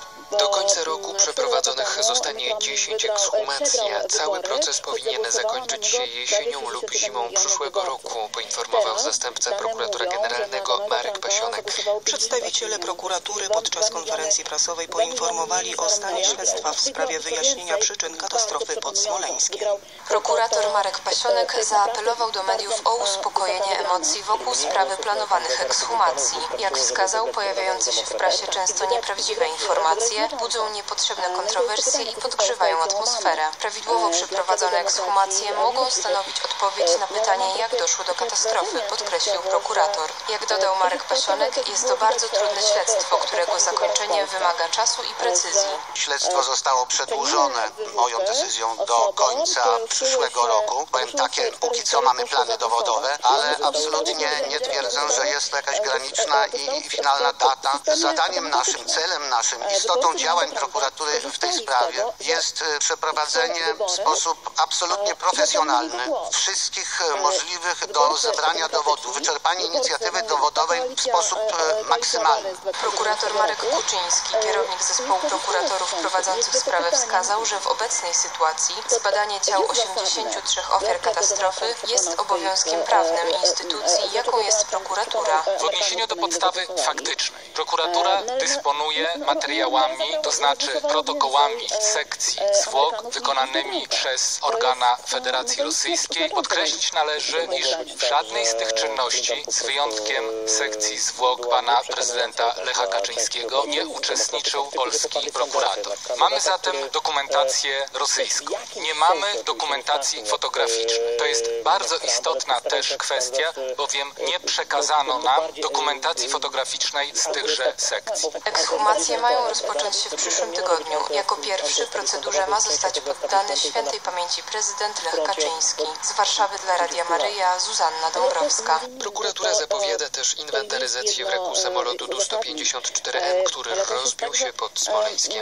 Do końca roku przeprowadzonych zostanie dziesięć ekshumacji, a cały proces powinien zakończyć się jesienią lub zimą przyszłego roku, poinformował zastępca prokuratora generalnego Marek Pasionek. Przedstawiciele prokuratury podczas konferencji prasowej poinformowali o stanie śledztwa w sprawie wyjaśnienia przyczyn katastrofy pod Smoleńskiem. Prokurator Marek Pasionek zaapelował do mediów o uspokojenie emocji wokół sprawy planowanych ekshumacji. Jak wskazał, pojawiające się w prasie często nieprawdziwe informacje budzą niepotrzebne kontrowersje i podgrzewają atmosferę. Prawidłowo przeprowadzone ekshumacje mogą stanowić odpowiedź na pytanie, jak doszło do katastrofy, podkreślił prokurator. Jak dodał Marek Pasionek, jest to bardzo trudne śledztwo, którego zakończenie wymaga czasu i precyzji. Śledztwo zostało przedłużone moją decyzją do końca przyszłego roku. Powiem takie, póki co mamy plany dowodowe, ale absolutnie nie twierdzę, że jest to jakaś graniczna i finalna data. Zadaniem naszym, celem naszym, istotą działań prokuratury w tej sprawie jest przeprowadzenie w sposób absolutnie profesjonalny wszystkich możliwych do zebrania dowodów, wyczerpanie inicjatywy dowodowej w sposób maksymalny. Prokurator Marek Kuczyński, kierownik zespołu prokuratorów prowadzących sprawę, wskazał, że w obecnej sytuacji zbadanie ciał osiemdziesięciu trzech ofiar katastrofy jest obowiązkiem prawnym instytucji, jaką jest prokuratura. W odniesieniu do podstawy faktycznej prokuratura dysponuje materiałami, to znaczy protokołami sekcji zwłok wykonanymi przez organa Federacji Rosyjskiej. Podkreślić należy, iż w żadnej z tych czynności, z wyjątkiem sekcji zwłok pana prezydenta Lecha Kaczyńskiego, nie uczestniczył polski prokurator. Mamy zatem dokumentację rosyjską. Nie mamy dokumentacji fotograficznej. To jest bardzo istotna też kwestia, bowiem nie przekazano nam dokumentacji fotograficznej z tychże sekcji. Ekshumacje mają rozpocząć się w przyszłym tygodniu. Jako pierwszy procedurze ma zostać poddany świętej pamięci prezydent Lech Kaczyński. Z Warszawy dla Radia Maryja Zuzanna Dąbrowska. Prokuratura zapowiada też inwentaryzację wraku samolotu D U sto pięćdziesiąt cztery M, który rozbił się pod Smoleńskiem.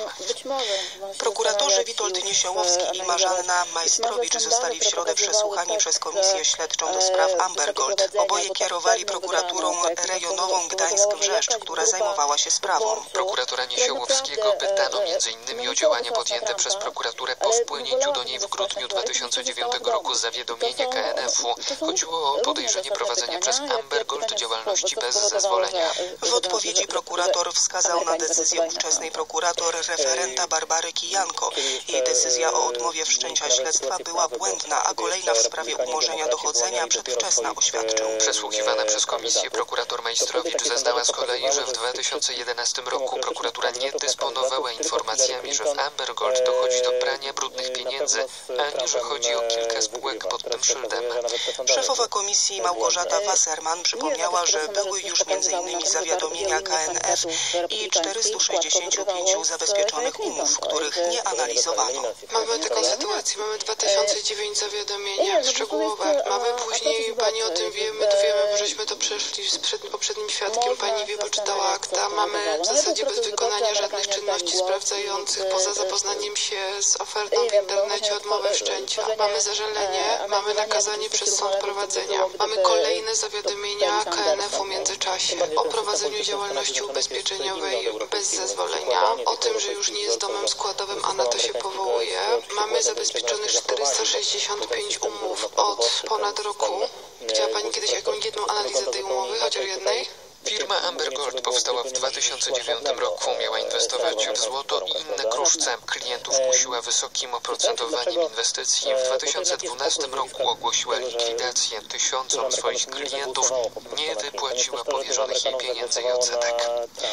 Prokuratorzy Witold Niesiołowski i Marzanna Majstrowicz zostali w środę przesłuchani przez Komisję Śledczą do spraw Amber Gold. Oboje kierowali prokuraturą rejonową Gdańsk-Brzeszcz, która zajmowała się sprawą. Prokuratora Niesiołowskiego pytano między innymi o działania podjęte przez prokuraturę po wpłynięciu do niej w grudniu dwa tysiące dziewiątego roku zawiadomienia K N F u. Chodziło o podejrzenie prowadzenia przez Amber Gold działalności bez zezwolenia. W odpowiedzi prokurator wskazał na decyzję ówczesnej prokurator referenta Barbary Kijanko. Jej decyzja o odmowie wszczęcia śledztwa była błędna, a kolejna w sprawie umorzenia dochodzenia przedwczesna, oświadczył. Przesłuchiwana przez komisję prokurator Majstrowicz zeznała z kolei, że w dwa tysiące jedenastym roku prokuratura nie dysponowała informacjami, że w Amber Gold dochodzi do prania brudnych pieniędzy, ani że chodzi o kilka spółek pod tym szyldem. Szefowa komisji Małgorzata Wasserman przypomniała, że były już między innymi zawiadomienia K N F i czterysta sześćdziesiąt pięć zabezpieczonych umów, których nie analizowano. Mamy taką sytuację, mamy dwa tysiące dziewięć zawiadomienia szczegółowe, mamy później, pani o tym wie, my to wiemy, bo żeśmy to przeszli z przed poprzednim świadkiem. Pani wie, poczytała akta. Mamy w zasadzie bez wykonania żadnych czynności sprawdzających, poza zapoznaniem się z ofertą w internecie, odmowę wszczęcia. Mamy zażalenie, mamy nakazanie przez sąd prowadzenia. Mamy kolejne zawiadomienia K N F u w międzyczasie o prowadzeniu działalności ubezpieczeniowej bez zezwolenia, o tym, że już nie jest domem składowym, a na to się powołuje. Mamy zabezpieczonych czterysta sześćdziesiąt pięć umów od ponad roku. Widziała Pani kiedyś jakąś jedną analizę tej umowy, chociaż jednej? Firma Amber Gold powstała w dwa tysiące dziewiątym roku. Miała inwestować w złoto i inne kruszce. Klientów kusiła wysokim oprocentowaniem inwestycji. W dwa tysiące dwunastym roku ogłosiła likwidację. Tysiącom swoich klientów nie wypłaciła powierzonych jej pieniędzy i odsetek.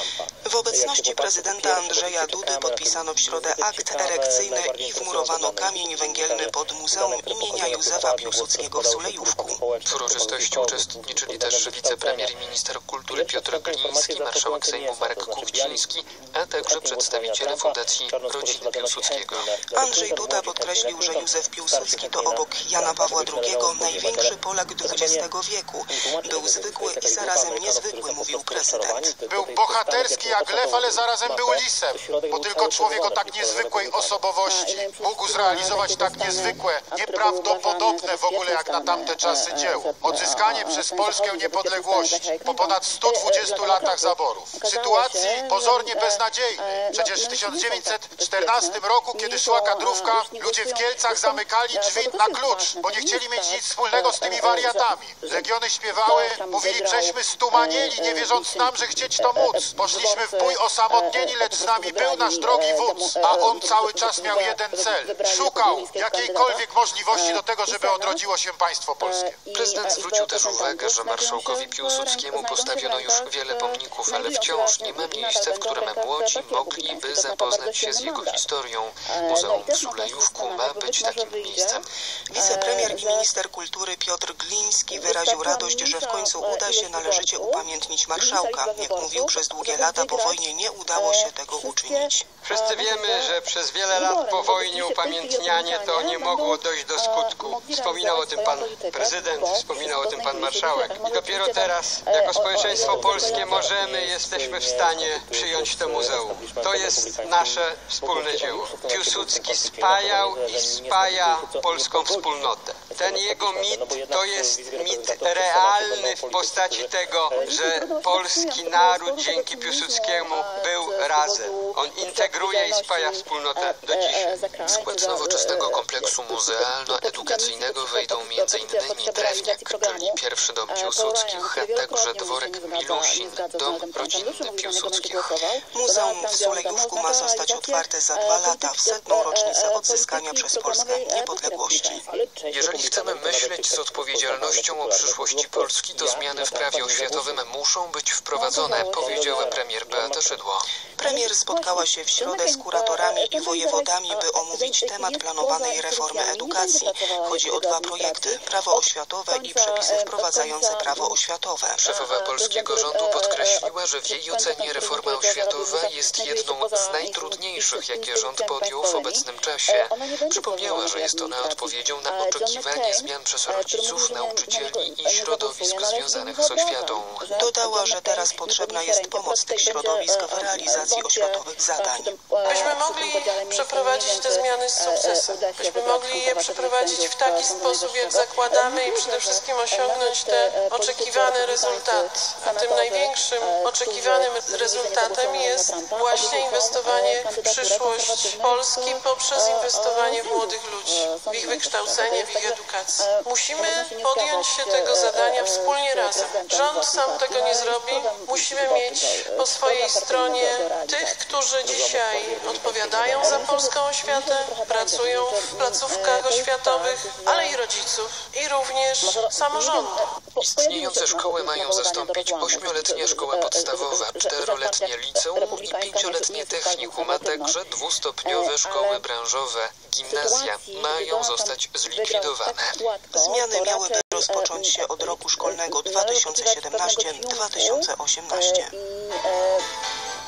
W obecności prezydenta Andrzeja Dudy podpisano w środę akt erekcyjny i wmurowano kamień węgielny pod Muzeum imienia Józefa Piłsudskiego w Sulejówku. W uroczystości uczestniczyli też wicepremier i minister kultury Piotr Gliński, marszałek Sejmu Marek Kuchciński, a także przedstawiciele Fundacji Rodziny Piłsudskiego. Andrzej Duda podkreślił, że Józef Piłsudski to obok Jana Pawła drugiego największy Polak dwudziestego wieku. Był zwykły i zarazem niezwykły, mówił prezydent. Był bohaterski jak lew, ale zarazem był lisem, bo tylko człowiek o tak niezwykłej osobowości mógł zrealizować tak niezwykłe, nieprawdopodobne w ogóle jak na tamte czasy dzieło. Odzyskanie przez Polskę niepodległości po ponad stu dwudziestu latach zaborów. W sytuacji pozornie beznadziejnej. Przecież w tysiąc dziewięćset czternastym roku, kiedy szła kadrówka, ludzie w Kielcach zamykali drzwi na klucz, bo nie chcieli mieć nic wspólnego z tymi wariatami. Legiony śpiewały, mówili, żeśmy stumanieli, nie wierząc nam, że chcieć to móc. Poszliśmy w bój osamotnieni, lecz z nami był nasz drogi wódz, a on cały czas miał jeden cel. Szukał jakiejkolwiek możliwości do tego, żeby odrodziło się państwo polskie. Prezydent zwrócił też uwagę, że marszałkowi Piłsudskiemu postawiono już wiele pomników, ale wciąż nie ma miejsca, w którym młodzi mogliby zapoznać się z jego historią. Muzeum w Sulejówku ma być takim miejscem. Wicepremier i minister kultury Piotr Gliński wyraził radość, że w końcu uda się należycie upamiętnić marszałka. Jak mówił, przez długie lata po wojnie nie udało się tego uczynić. Wszyscy wiemy, że przez wiele lat po wojnie upamiętnianie to nie mogło dojść do skutku. Wspominał o tym pan prezydent, wspominał o tym pan marszałek. I dopiero teraz, jako społeczeństwo polskie, możemy, jesteśmy w stanie przyjąć to muzeum. To jest nasze wspólne dzieło. Piłsudski spajał i spaja polską wspólnotę. Ten jego mit to jest mit realny w postaci tego, że polski naród dzięki Piłsudskiemu był razem. On integruje i spaja wspólnotę do dzisiaj. W skład nowoczesnego kompleksu muzealno-edukacyjnego wejdą między innymi Drewniak, czyli pierwszy dom Piłsudskich, a także dworek Milusin, dom rodzinny Piłsudskich. Muzeum w Sulejówku ma zostać otwarte za dwa lata, w setną rocznicę odzyskania przez Polskę niepodległości. Jeżeli chcemy myśleć z odpowiedzialnością o przyszłości Polski, to zmiany w prawie oświatowym muszą być wprowadzone, powiedziała premier Beata Szydło. Premier spotkała się w środę z kuratorami i wojewodami, by omówić temat planowanej reformy edukacji. Chodzi o dwa projekty, prawo oświatowe i przepisy wprowadzające prawo oświatowe. Szefowa polskiego rządu podkreśliła, że w jej ocenie reforma oświatowa jest jedną z najtrudniejszych, jakie rząd podjął w obecnym czasie. Przypomniała, że jest ona odpowiedzią na oczekiwanie zmian przez rodziców, nauczycieli i środowisk związanych z oświatą. Dodała, że teraz potrzebna jest pomoc tych środowisk w realizacji oświatowych zadań. Byśmy mogli przeprowadzić te zmiany z sukcesem. Byśmy mogli je przeprowadzić w taki sposób, jak zakładamy i przede wszystkim osiągnąć te oczekiwane rezultaty. A tym największym oczekiwanym rezultatem jest właśnie inwestowanie w przyszłość Polski poprzez inwestowanie w młodych ludzi, w ich wykształcenie, w ich edukację. Musimy podjąć się tego zadania wspólnie razem. Rząd sam tego nie zrobi. Musimy mieć po swojej stronie tych, którzy dzisiaj odpowiadają za polską oświatę, pracują w placówkach oświatowych, ale i rodziców, i również samorządy. Istniejące szkoły mają zastąpić ośmioletnia szkoła podstawowa, czteroletnie liceum i pięcioletnie technikum, a także dwustopniowe szkoły branżowe, gimnazja mają zostać zlikwidowane. Zmiany miałyby rozpocząć się od roku szkolnego dwa tysiące siedemnastego dwa tysiące osiemnastego.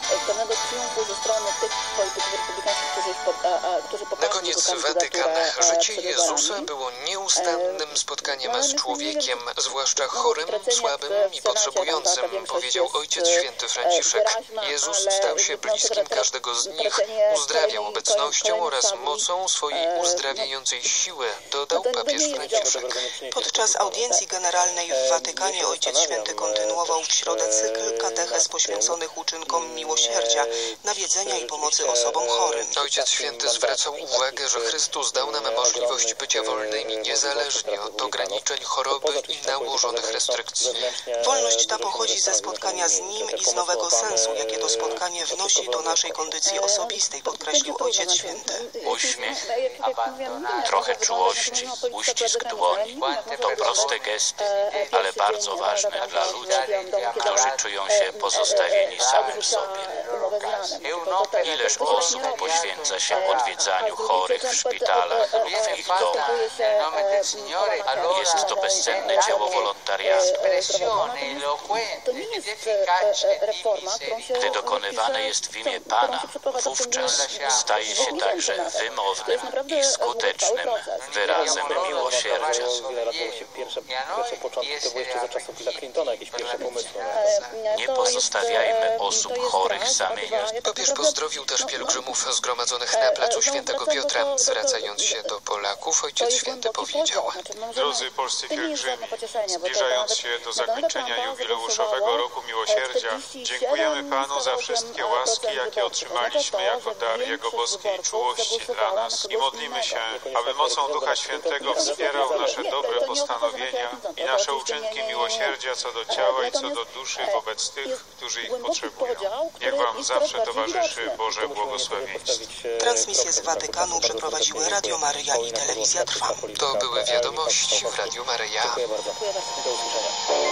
pewnego triumfu ze strony tych polityków republikańskich, którzy, którzy Na koniec Watykan. Życie Jezusa było nieustannym spotkaniem z człowiekiem, zwłaszcza chorym, słabym i potrzebującym, powiedział Ojciec Święty Franciszek. Jezus stał się bliskim każdego z nich, uzdrawiał obecnością oraz mocą swojej uzdrawiającej siły, dodał papież Franciszek. Podczas audiencji generalnej w Watykanie Ojciec Święty kontynuował w środę cykl katechez poświęconych uczynkom miłosierdzia, nawiedzenia i pomocy osobom chorym. Ojciec Święty zwracał uwagę, że Chrystus dał nam możliwość bycia wolnymi, niezależnie od ograniczeń choroby i nałożonych restrykcji. Wolność ta pochodzi ze spotkania z Nim i z nowego sensu, jakie to spotkanie wnosi do naszej kondycji osobistej, podkreślił Ojciec Święty. Uśmiech, trochę czułości, uścisk dłoni. To proste gesty, ale bardzo ważne dla ludzi, którzy czują się pozostawieni samym sobie. Ileż osób poświęca się odwiedzaniu chorych w szpitalach lub w ich domach. Jest to bezcenne dzieło wolontariatu. Gdy dokonywane jest w imię Pana, wówczas staje się także wymownym i skutecznym wyrazem miłosierdzia. Nie pozostawiajmy osób chorych samych. Papież pozdrowił też pielgrzymów zgromadzonych na placu Świętego Piotra. Zwracając się do Polaków, Ojciec Święty powiedział: Drodzy polscy pielgrzymi, zbliżając się do zakończenia jubileuszowego Roku Miłosierdzia, dziękujemy Panu za wszystkie łaski, jakie otrzymaliśmy jako dar Jego boskiej czułości dla nas i modlimy się, aby mocą Ducha Świętego wspierał nasze dobre postanowienia i nasze uczynki miłosierdzia co do ciała i co do duszy wobec tych, którzy ich potrzebują. Niech Wam zawsze towarzyszy Boże błogosławieństwo. Transmisję z Watykanu przeprowadziły Radio Maryja i Telewizja Trwam. To były wiadomości w Radiu Maryja. Dziękuję bardzo. Do usłyszenia.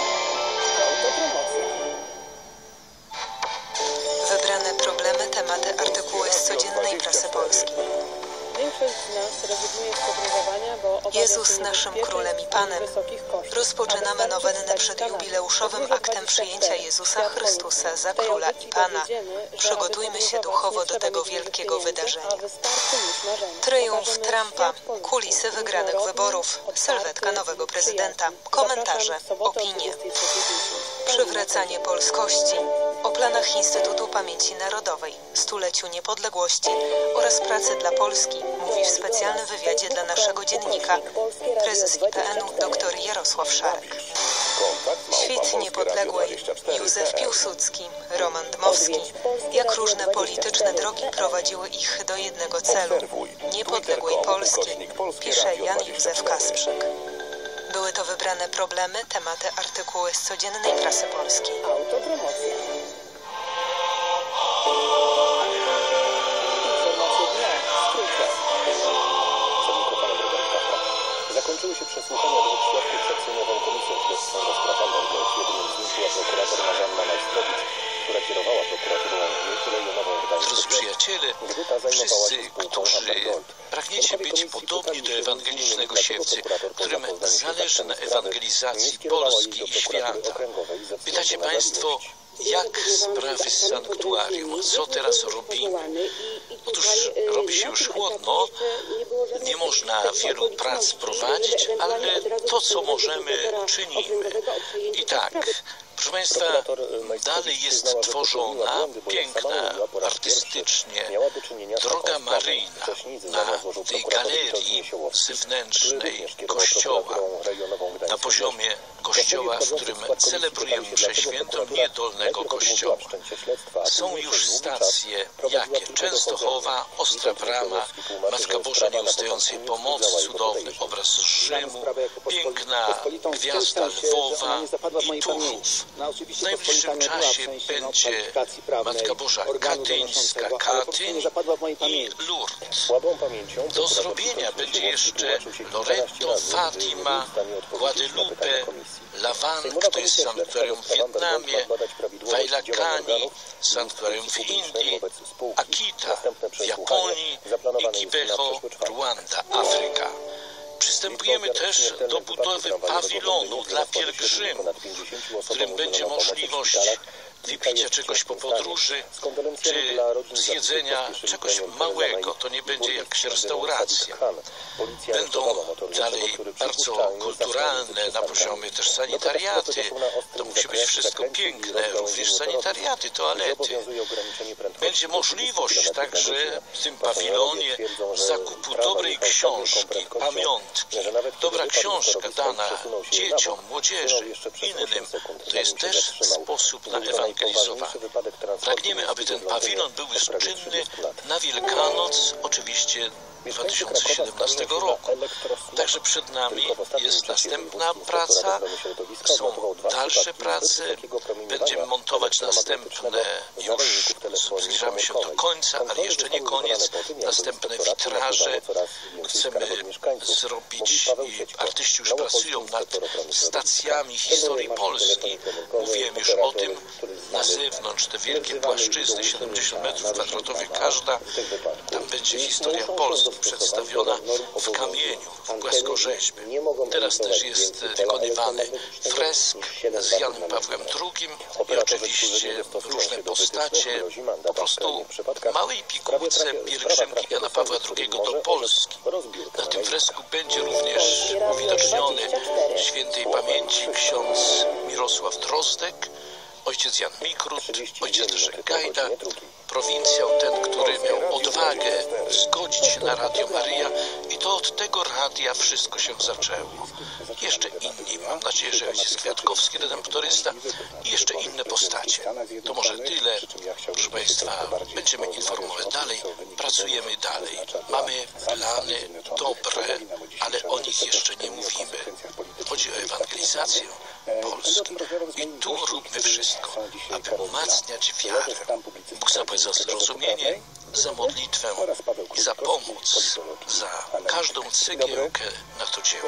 Wybrane problemy, tematy, artykuły z codziennej prasy polskiej. Większość z nas rezygnuje z podróżowania, bo Jezus naszym Królem i Panem. Rozpoczynamy nowennę przed jubileuszowym aktem przyjęcia Jezusa Chrystusa za Króla i Pana. Przygotujmy się duchowo do tego wielkiego wydarzenia. Triumf Trumpa, kulisy wygranych wyborów, sylwetka nowego prezydenta, komentarze, opinie. Przywracanie polskości, o planach Instytutu Pamięci Narodowej, stuleciu niepodległości oraz pracy dla Polski mówi w specjalnym wywiadzie dla naszego dziennika prezes I P N-u dr Jarosław Szarek. Świt niepodległej, Józef Piłsudski, Roman Dmowski, jak różne polityczne drogi prowadziły ich do jednego celu, niepodległej Polski, pisze Jan Józef Kasprzyk. Były to wybrane problemy, tematy, artykuły z codziennej prasy polskiej. Autopromocja. Zakończyły się przesłuchania dwóch świadków przed Sejmową Komisją Śledczą do spraw Ambergold. Jednym z nich była prokurator Marzanna Majstrowicz, która kierowała prokuraturą rejonową w Gdańsku. Drodzy przyjaciele, wszyscy, którzy pragniecie być podobni do ewangelicznego siewcy, którym zależy na ewangelizacji Polski i świata. Pytacie Państwo, jak sprawy z sanktuarium? Co teraz robimy? Otóż robi się już chłodno, nie można wielu prac prowadzić, ale to, co możemy, czynimy. I tak, proszę Państwa, dalej jest tworzona piękna, artystycznie droga maryjna na tej galerii zewnętrznej kościoła, na poziomie kościoła, w którym celebrujemy mszę świętą niedolnego kościoła. Są już stacje, jakie Częstochowa, Ostra Brama, Matka Boża Nieustającej Pomocy, cudowny obraz z Rzymu, piękna gwiazda Lwowa i Tuchów. W najbliższym czasie będzie Matka Boża Katyńska, Katyń i Lourdes. Do zrobienia będzie jeszcze Loreto, Fatima, Guadalupe, Lavang, to jest sanktuarium w Wietnamie, Wailakani, sanktuarium w Indii, Akita w Japonii i Kibeho, Rwanda, Afryka. Przystępujemy też do budowy pawilonu dla pielgrzymów, w którym będzie możliwość wypicia czegoś po podróży, czy zjedzenia czegoś małego. To nie będzie jakaś restauracja. Będą dalej bardzo kulturalne, na poziomie też sanitariaty. To musi być wszystko piękne, również sanitariaty, toalety. Będzie możliwość także w tym pawilonie zakupu dobrej książki, pamiątki. Dobra książka dana dzieciom, młodzieży, innym. To jest też sposób na ewangelizowanie. Pragniemy, aby ten pawilon był już czynny na Wielkanoc, oczywiście dwa tysiące siedemnastego roku. Także przed nami jest następna praca, są dalsze prace, będziemy montować następne, już zbliżamy się do końca, ale jeszcze nie koniec, następne witraże chcemy zrobić i artyści już pracują nad stacjami historii Polski. Mówiłem już o tym, na zewnątrz te wielkie płaszczyzny, siedemdziesiąt metrów kwadratowych każda, tam będzie historia Polski przedstawiona w kamieniu, w płaskorzeźbie. Teraz też jest wykonywany fresk z Janem Pawłem drugim i oczywiście różne postacie, po prostu małej pigułce pielgrzymki Jana Pawła drugiego do Polski. Na tym fresku będzie również uwidoczniony świętej pamięci ksiądz Mirosław Drozdek, ojciec Jan Mikrut, ojciec Leszek Gajda, prowincjał ten, który miał odwagę zgodzić się na Radio Maryja i to od tego radia wszystko się zaczęło. Jeszcze inni, mam nadzieję, że ojciec Kwiatkowski, redemptorysta i jeszcze inne postacie. To może tyle, proszę Państwa, będziemy informować dalej, pracujemy dalej. Mamy plany dobre, ale o nich jeszcze nie mówimy. Chodzi o ewangelizację Polski. I tu róbmy wszystko, aby umacniać wiarę. Bóg zapłać za zrozumienie, za modlitwę i za pomoc, za każdą cegiełkę na to dzieło.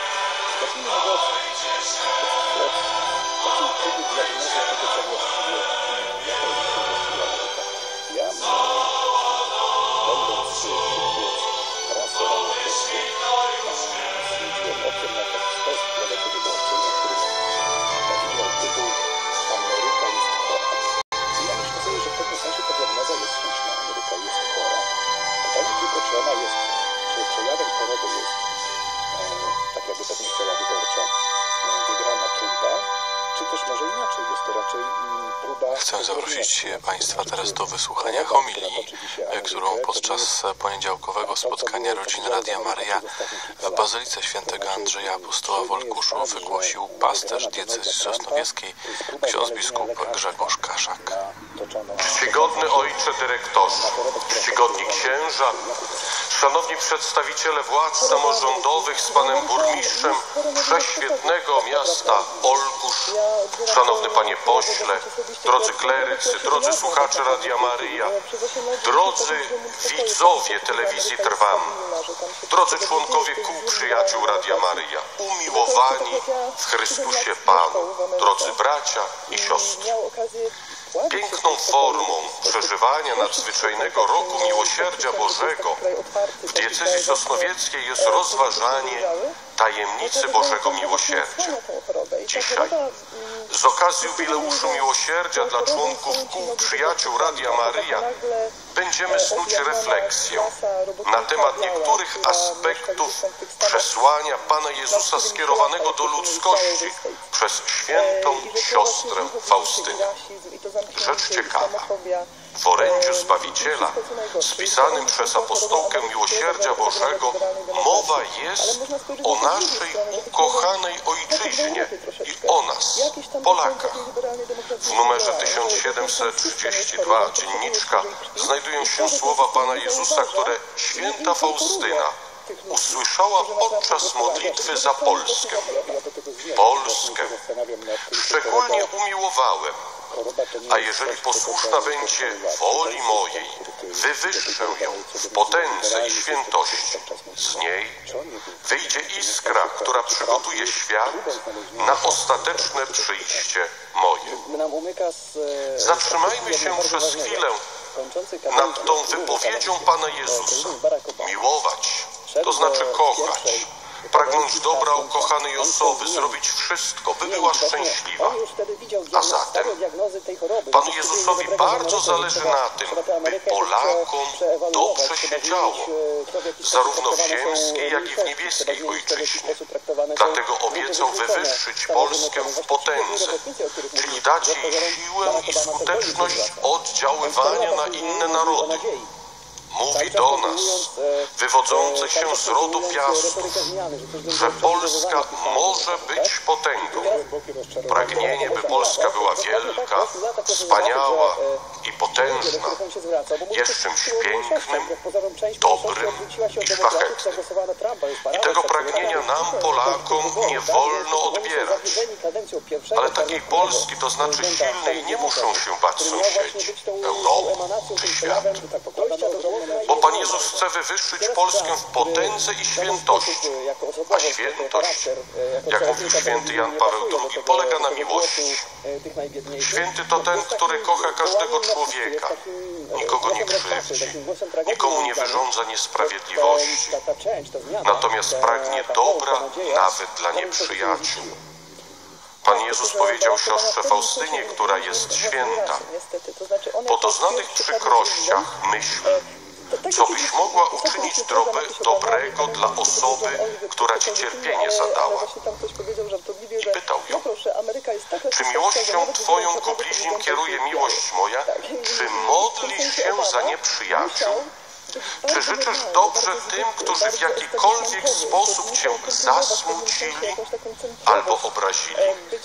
Chcę zaprosić Państwa teraz do wysłuchania homilii, którą podczas poniedziałkowego spotkania rodzin Radia Maryja w Bazylice Świętego Andrzeja Apostoła w Olkuszu wygłosił pasterz diecezji sosnowieckiej, ksiądz biskup Grzegorz Kaszak. Czcigodny ojcze dyrektorze, czcigodni księża, szanowni przedstawiciele władz samorządowych z panem burmistrzem prześwietnego miasta Olkusz, szanowny panie pośle, drodzy klerycy, drodzy słuchacze Radia Maryja, drodzy widzowie telewizji Trwam, drodzy członkowie kół przyjaciół Radia Maryja, umiłowani w Chrystusie Panu, drodzy bracia i siostry. Piękną formą przeżywania nadzwyczajnego roku Miłosierdzia Bożego w diecezji sosnowieckiej jest rozważanie tajemnicy Bożego Miłosierdzia. Dzisiaj, z okazji jubileuszu Miłosierdzia dla członków kół przyjaciół Radia Maryja, będziemy snuć refleksję na temat niektórych aspektów przesłania Pana Jezusa skierowanego do ludzkości przez świętą siostrę Faustynę. Rzecz ciekawa. W orędziu Zbawiciela, spisanym przez apostołkę Miłosierdzia Bożego, mowa jest o naszej ukochanej ojczyźnie i o nas, Polakach. W numerze tysiąc siedemset trzydzieści dwa dzienniczka znajdują się słowa Pana Jezusa, które święta Faustyna usłyszała podczas modlitwy za Polskę. Polskę szczególnie umiłowałem, a jeżeli posłuszna będzie woli mojej, wywyższę ją w potędze i świętości. Z niej wyjdzie iskra, która przygotuje świat na ostateczne przyjście moje. Zatrzymajmy się przez chwilę nad tą wypowiedzią Pana Jezusa. Miłować, to znaczy kochać. pragnąć dobra ukochanej osoby, zrobić wszystko, by była szczęśliwa. A zatem Panu Jezusowi bardzo zależy na tym, by Polakom dobrze się działo, zarówno w ziemskiej, jak i w niebieskiej ojczyźnie. Dlatego obiecał wywyższyć Polskę w potędze, czyli dać jej siłę i skuteczność oddziaływania na inne narody. Mówi do nas, wywodzących się z rodu Piastów, że Polska może być potęgą. Pragnienie, by Polska była wielka, wspaniała i potężna, jest czymś pięknym, dobrym i szlachetnym. I tego pragnienia nam, Polakom, nie wolno odbierać. Ale takiej Polski, to znaczy silnej, nie muszą się bać sąsiedzi, Europy czy świat. Bo Pan Jezus chce wywyższyć Polskę w potędze i świętości. A świętość, jak mówił święty Jan Paweł drugi, polega na miłości. Święty to ten, który kocha każdego człowieka, nikogo nie krzywdzi, nikomu nie wyrządza niesprawiedliwości, natomiast pragnie dobra nawet dla nieprzyjaciół. Pan Jezus powiedział siostrze Faustynie, która jest święta: po doznanych przykrościach myśl, co byś mogła uczynić drobe, dobrego dla osoby, która ci cierpienie zadała. I pytał ją: czy miłością Twoją ku bliźnim kieruje miłość moja? Czy modlisz się za nieprzyjaciół? Czy życzysz dobrze tym, którzy w jakikolwiek sposób Cię zasmucili albo obrazili?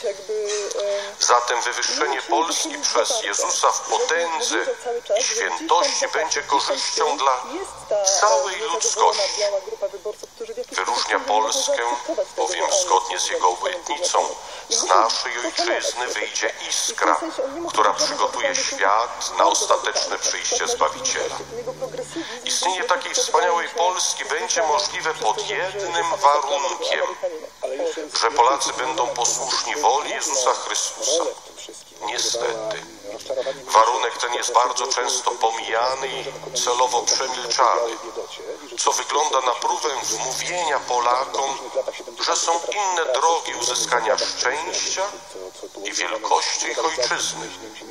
Zatem wywyższenie Polski przez Jezusa w potędze i świętości będzie korzyścią dla całej ludzkości. Wyróżnia Polskę, bowiem zgodnie z Jego obietnicą z naszej ojczyzny wyjdzie iskra, która przygotuje świat na ostateczne przyjście Zbawiciela. Istnienie takiej wspaniałej Polski będzie możliwe pod jednym warunkiem, że Polacy będą posłuszni woli Jezusa Chrystusa. Niestety, warunek ten jest bardzo często pomijany i celowo przemilczany, co wygląda na próbę wmówienia Polakom, że są inne drogi uzyskania szczęścia i wielkości ich ojczyzny.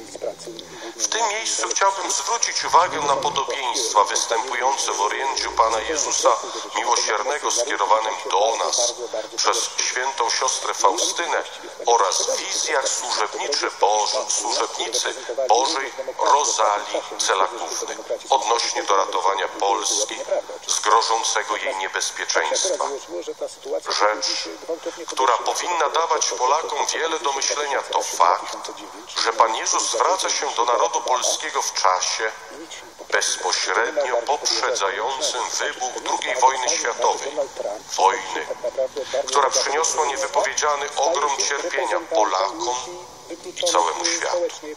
W tym miejscu chciałbym zwrócić uwagę na podobieństwa występujące w orędziu Pana Jezusa Miłosiernego skierowanym do nas przez świętą siostrę Faustynę oraz wizjach służebniczy Boży, służebnicy Bożej Rozalii Celakówny odnośnie do ratowania Polski z grożącego jej niebezpieczeństwa. Rzecz, która powinna dawać Polakom wiele do myślenia, to fakt, że Pan Jezus zwraca się do narodu polskiego w czasie bezpośrednio poprzedzającym wybuch drugiej wojny światowej. Wojny, która przyniosła niewypowiedziany ogrom cierpienia Polakom i całemu światu.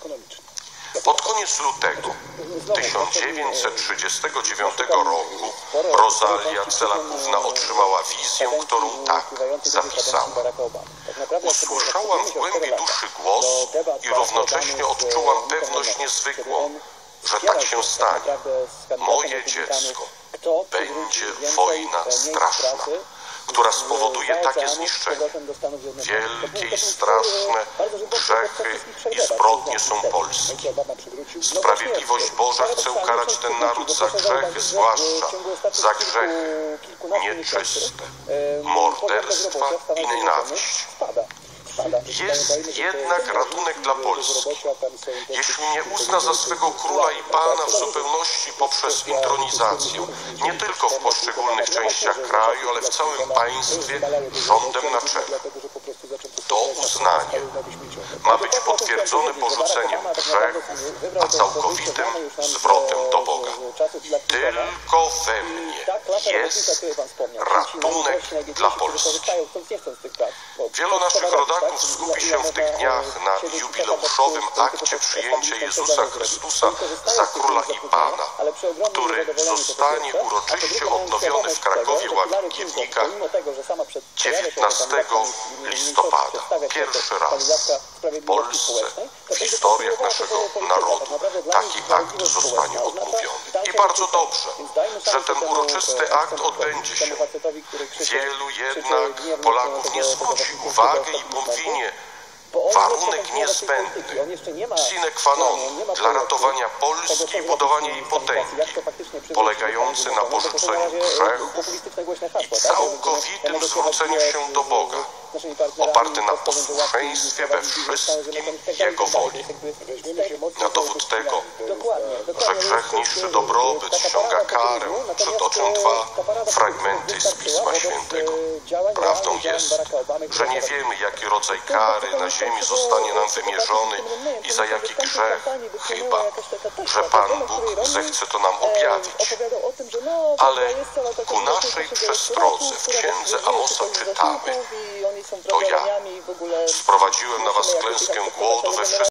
Pod koniec lutego tysiąc dziewięćset trzydziestego dziewiątego roku Rozalia Celakówna otrzymała wizję, którą tak zapisała: usłyszałam w głębi duszy głos i równocześnie odczułam pewność niezwykłą, że tak się stanie. Moje dziecko, będzie wojna straszna, która spowoduje takie zniszczenie. Wielkie i straszne grzechy i zbrodnie są Polski. Sprawiedliwość Boża chce ukarać ten naród za grzechy, zwłaszcza za grzechy nieczyste, morderstwa i nienawiść. Jest jednak ratunek dla Polski. Jeśli nie uzna za swego króla i pana w zupełności poprzez intronizację, nie tylko w poszczególnych częściach kraju, ale w całym państwie rządem na czele. To uznanie ma być potwierdzone porzuceniem grzechów, a całkowitym zwrotem do Boga. Tylko we mnie jest ratunek dla Polski. Wielu naszych rodaków skupi się w tych dniach na jubileuszowym akcie przyjęcia Jezusa Chrystusa za Króla i Pana, który zostanie uroczyście odnowiony w Krakowie Łagiewnikach dziewiętnastego listopada. Pierwszy raz w Polsce w historiach naszego narodu taki akt zostanie odmówiony. I bardzo dobrze, że ten uroczysty akt odbędzie się. Wielu jednak Polaków nie zwróci uwagi i powinie warunek niezbędny, sine qua non dla ratowania Polski i budowania jej potęgi, polegający na porzuceniu grzechów i całkowitym zwróceniu się do Boga, oparty na posłuszeństwie we wszystkim Jego woli. Na dowód tego, że grzech niszczy dobrobyt, ściąga karę, przytoczę dwa fragmenty z Pisma Świętego. Prawdą jest, że nie wiemy, jaki rodzaj kary na ziemi zostanie nam wymierzony i za jaki grzech, chyba że Pan Bóg zechce to nam objawić. Ale ku naszej przestrodze w księdze Amosa czytamy: to ja sprowadziłem na was klęskę głodu we wszystkich